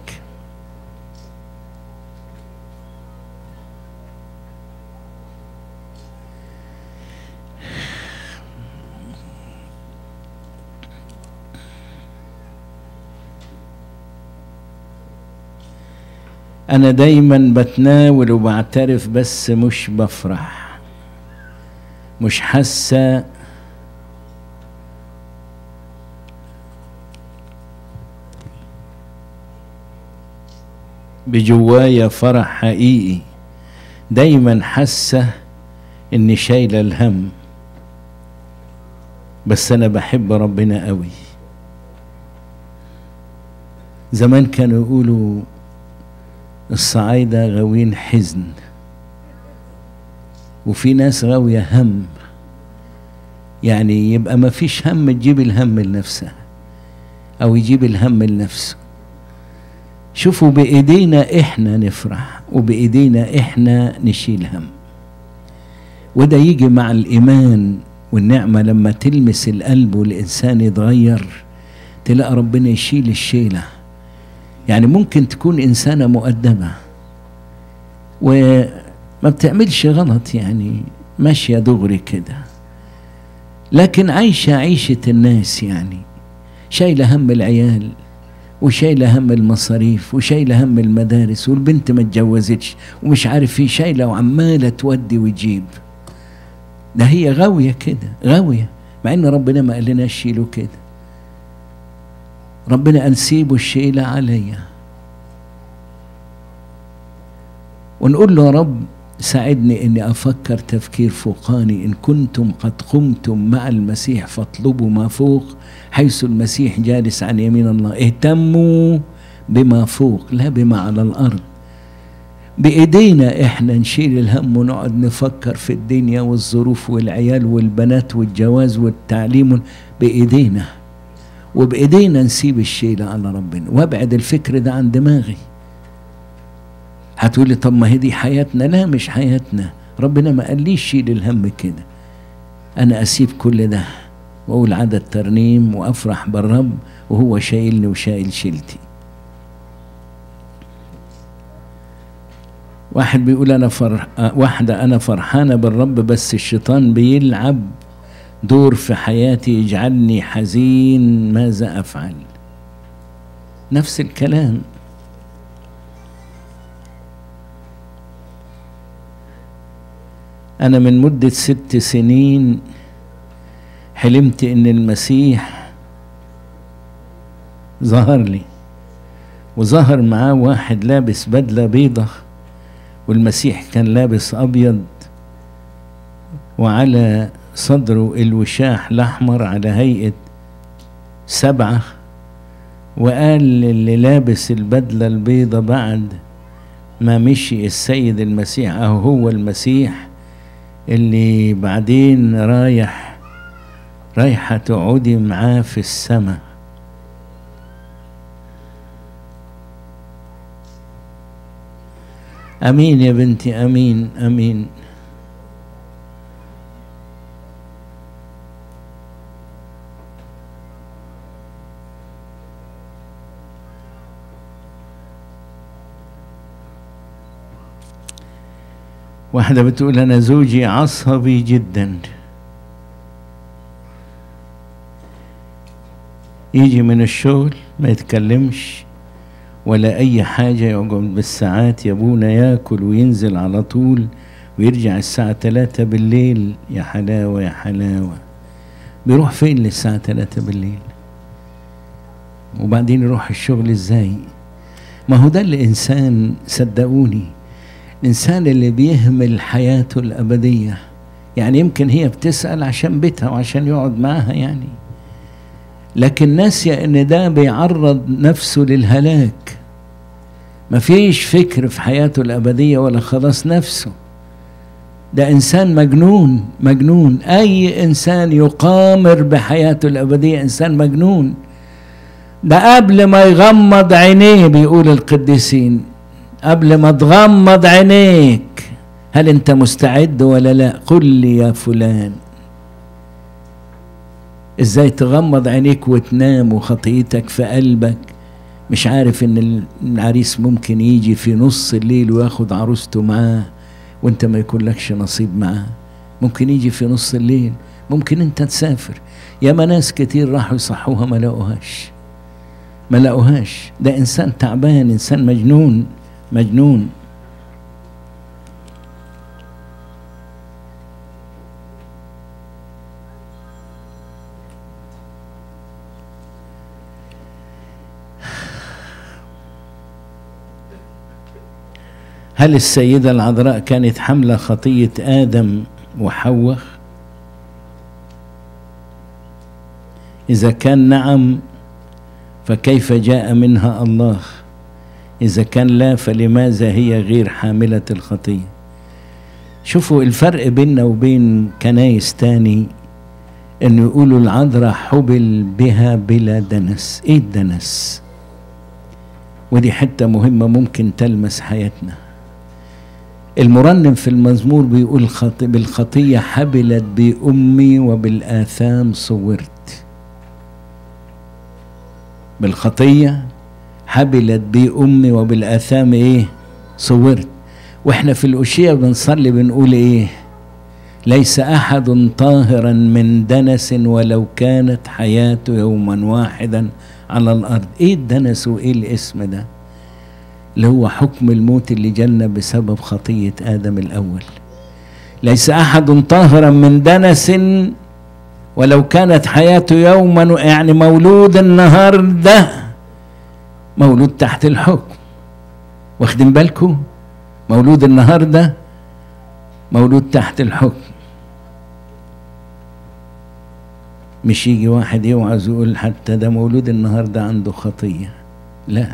أنا دايما بتناول وبعترف بس مش بفرح، مش حاسة بجوايا فرح حقيقي. دايما حاسة إني شايلة الهم، بس أنا بحب ربنا قوي. زمان كانوا يقولوا الصعايدة غاوين حزن، وفي ناس غاوية هم، يعني يبقى ما فيش هم تجيب الهم لنفسها أو يجيب الهم لنفسه. شوفوا بإيدينا إحنا نفرح، وبإيدينا إحنا نشيل هم، وده يجي مع الإيمان والنعمة. لما تلمس القلب والإنسان يتغير، تلاقي ربنا يشيل الشيلة. يعني ممكن تكون إنسانة مؤدبة وما بتعملش غلط، يعني ماشية دغري كده، لكن عايشة عيشة الناس، يعني شايلة هم العيال، وشايلة هم المصاريف، وشايلة هم المدارس، والبنت ما اتجوزتش ومش عارف ايه، شايلة وعمالة تودي وتجيب. ده هي غاوية كده، غاوية، مع ان ربنا ما قالناش شيلوا كده. ربنا قال سيبوا الشيلة عليا، ونقول له يا رب ساعدني اني افكر تفكير فوقاني. ان كنتم قد قمتم مع المسيح فاطلبوا ما فوق حيث المسيح جالس عن يمين الله. اهتموا بما فوق لا بما على الارض. بايدينا احنا نشيل الهم ونقعد نفكر في الدنيا والظروف والعيال والبنات والجواز والتعليم، بايدينا. وبايدينا نسيب الشيلة على ربنا، وابعد الفكر ده عن دماغي. هتقولي طب ما هي دي حياتنا. لا، مش حياتنا. ربنا ما قاليش شيل الهم كده. انا اسيب كل ده واقول عدد ترنيم وافرح بالرب وهو شايلني وشايل شيلتي. واحد بيقول واحدة انا فرحانة بالرب، بس الشيطان بيلعب دور في حياتي يجعلني حزين، ماذا افعل؟ نفس الكلام. أنا من مدة 6 سنين حلمت إن المسيح ظهر لي، وظهر معاه واحد لابس بدلة بيضة، والمسيح كان لابس أبيض، وعلى صدره الوشاح الأحمر على هيئة 7، وقال اللي لابس البدلة البيضة بعد ما مشي السيد المسيح أهو هو المسيح اللي بعدين رايحة تقعدي معاه في السماء. أمين يا بنتي، أمين أمين. واحدة بتقول أنا زوجي عصبي جدا، يجي من الشغل ما يتكلمش ولا أي حاجة، يقعد بالساعات يا ابونا ياكل وينزل على طول ويرجع الساعة 3 بالليل. يا حلاوة يا حلاوة، بيروح فين للساعة 3 بالليل؟ وبعدين يروح الشغل ازاي؟ ما هو ده الإنسان، صدقوني الإنسان اللي بيهمل حياته الأبدية. يعني يمكن هي بتسأل عشان بيتها وعشان يقعد معاها يعني، لكن ناسية ان ده بيعرض نفسه للهلاك. مفيش فكر في حياته الأبدية ولا خلاص نفسه. ده إنسان مجنون مجنون. أي إنسان يقامر بحياته الأبدية إنسان مجنون. ده قبل ما يغمض عينيه بيقول القديسين، قبل ما تغمض عينيك هل أنت مستعد ولا لا؟ قل لي يا فلان. ازاي تغمض عينيك وتنام وخطيتك في قلبك، مش عارف ان العريس ممكن يجي في نص الليل وياخد عروسته معاه وانت ما يكون لكش نصيب معاه. ممكن يجي في نص الليل، ممكن انت تسافر. ياما ناس كتير راحوا يصحوها ما لقوهاش. ده انسان تعبان، انسان مجنون مجنون. هل السيدة العذراء كانت حاملة خطية آدم وحواء؟ إذا كان نعم فكيف جاء منها الله؟ إذا كان لا فلماذا هي غير حاملة الخطية؟ شوفوا الفرق بيننا وبين كنايس تاني، إنه يقولوا العذراء حبل بها بلا دنس. إيه الدنس؟ ودي حتة مهمة ممكن تلمس حياتنا. المرنم في المزمور بيقول بالخطية حبلت بأمي وبالآثام صورت. بالخطية حبلت بأمي وبالآثام إيه؟ صورت. وإحنا في الأشياء بنصلي بنقول إيه؟ ليس أحد طاهرا من دنس ولو كانت حياته يوما واحدا على الأرض. إيه الدنس وإيه الاسم ده؟ اللي هو حكم الموت اللي جالنا بسبب خطية آدم الأول. ليس أحد طاهرا من دنس ولو كانت حياته يوما، يعني مولود النهارده مولود تحت الحكم. واخدين بالكم؟ مولود النهارده مولود تحت الحكم. مش يجي واحد يوعظ يقول حتى ده مولود النهارده عنده خطية. لا،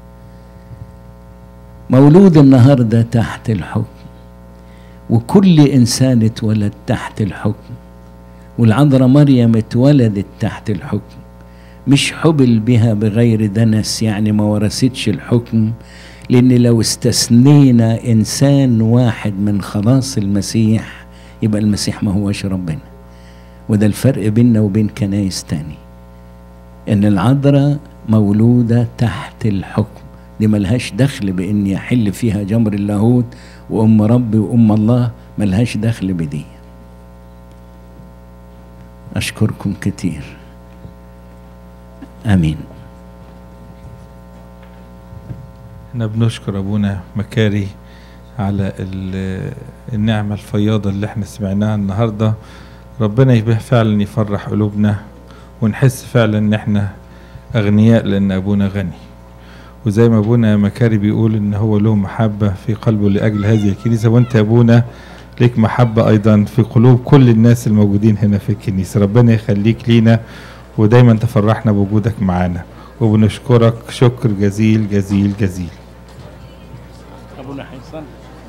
مولود النهارده تحت الحكم، وكل إنسان اتولد تحت الحكم. والعذراء مريم اتولدت تحت الحكم، مش حبل بها بغير دنس، يعني ما ورثتش الحكم. لأن لو استثنينا إنسان واحد من خلاص المسيح يبقى المسيح ما هوش ربنا. وده الفرق بيننا وبين كنايس تاني، إن العذراء مولودة تحت الحكم. دي ملهاش دخل بإن يحل فيها جمر اللاهوت وأم ربي وأم الله، ملهاش دخل بدي. أشكركم كتير. آمين. احنا بنشكر أبونا مكاري على النعمة الفياضة اللي احنا سمعناها النهاردة. ربنا يبقى فعلا يفرح قلوبنا ونحس فعلا ان احنا أغنياء لأن أبونا غني. وزي ما أبونا مكاري بيقول ان هو له محبة في قلبه لأجل هذه الكنيسة، وانت يا أبونا ليك محبة أيضا في قلوب كل الناس الموجودين هنا في الكنيسة. ربنا يخليك لينا ودايما تفرحنا بوجودك معانا، وبنشكرك شكر جزيل جزيل جزيل. أبونا حيصل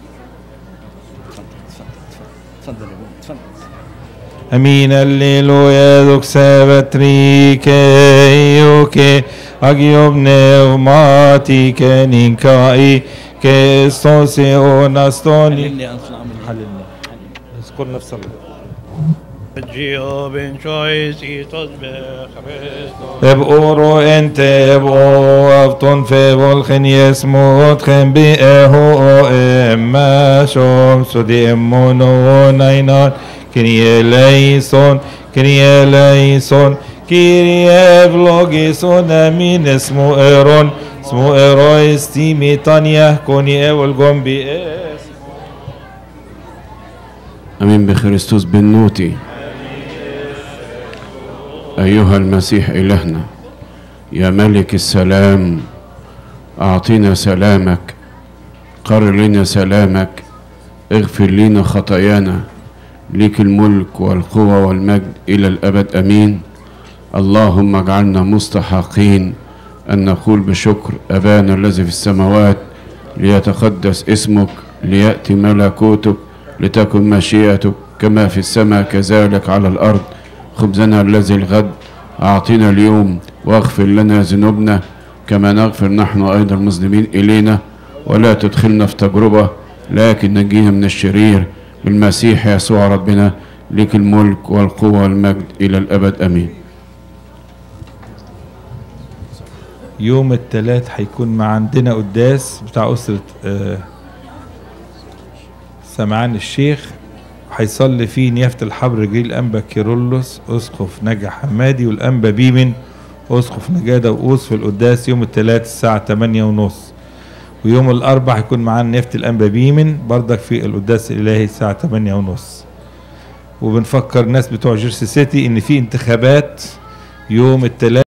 تفضل يا ابونا تفضل. Amin alleluia doxavetrike ioke agiom pneumatike ninkai ke stose onastoni اللي أطلع من حللنا اذكر نفس الله. Gio choisi tos bechrestos. ابقروا انت ابقوا افتون في volgen يسموت خن بيهو اما شوم سودي امونو ناينان كريه ليسون كريه ليسون كريه فلوجيسون امين اسمو ايرون اسمو ايرو استيمي تانيه كوني اول جون بي امين بخريستوس بالنوتي. أيها المسيح إلهنا يا ملك السلام، أعطينا سلامك، قرر لنا سلامك، اغفر لنا خطايانا، ليك الملك والقوة والمجد إلى الأبد أمين. اللهم اجعلنا مستحقين أن نقول بشكر أبانا الذي في السماوات، ليتقدس اسمك، ليأتي ملكوتك، لتكن مشيئتك كما في السماء كذلك على الأرض. خبزنا الذي الغد أعطينا اليوم، واغفر لنا ذنوبنا كما نغفر نحن أيضا المذنبين إلينا، ولا تدخلنا في تجربة لكن نجينا من الشرير، بالمسيح يسوع ربنا، لك الملك والقوة والمجد إلى الأبد أمين. يوم الثلاث هيكون مع عندنا قداس بتاع أسرة سمعان الشيخ، هيصلي فيه نيافة الحبر رجليل الأنبا كيرلس أسقف نجا حمادي والأنبا بيمن أسقف نجادة وقوس في القداس يوم الثلاث الساعة 8:30. ويوم الأربع هيكون معانا نيافة الأنبا بيمن بردك في القداس الإلهي الساعة 8:30. وبنفكر الناس بتوع جيرسي سيتي إن في انتخابات يوم الثلاث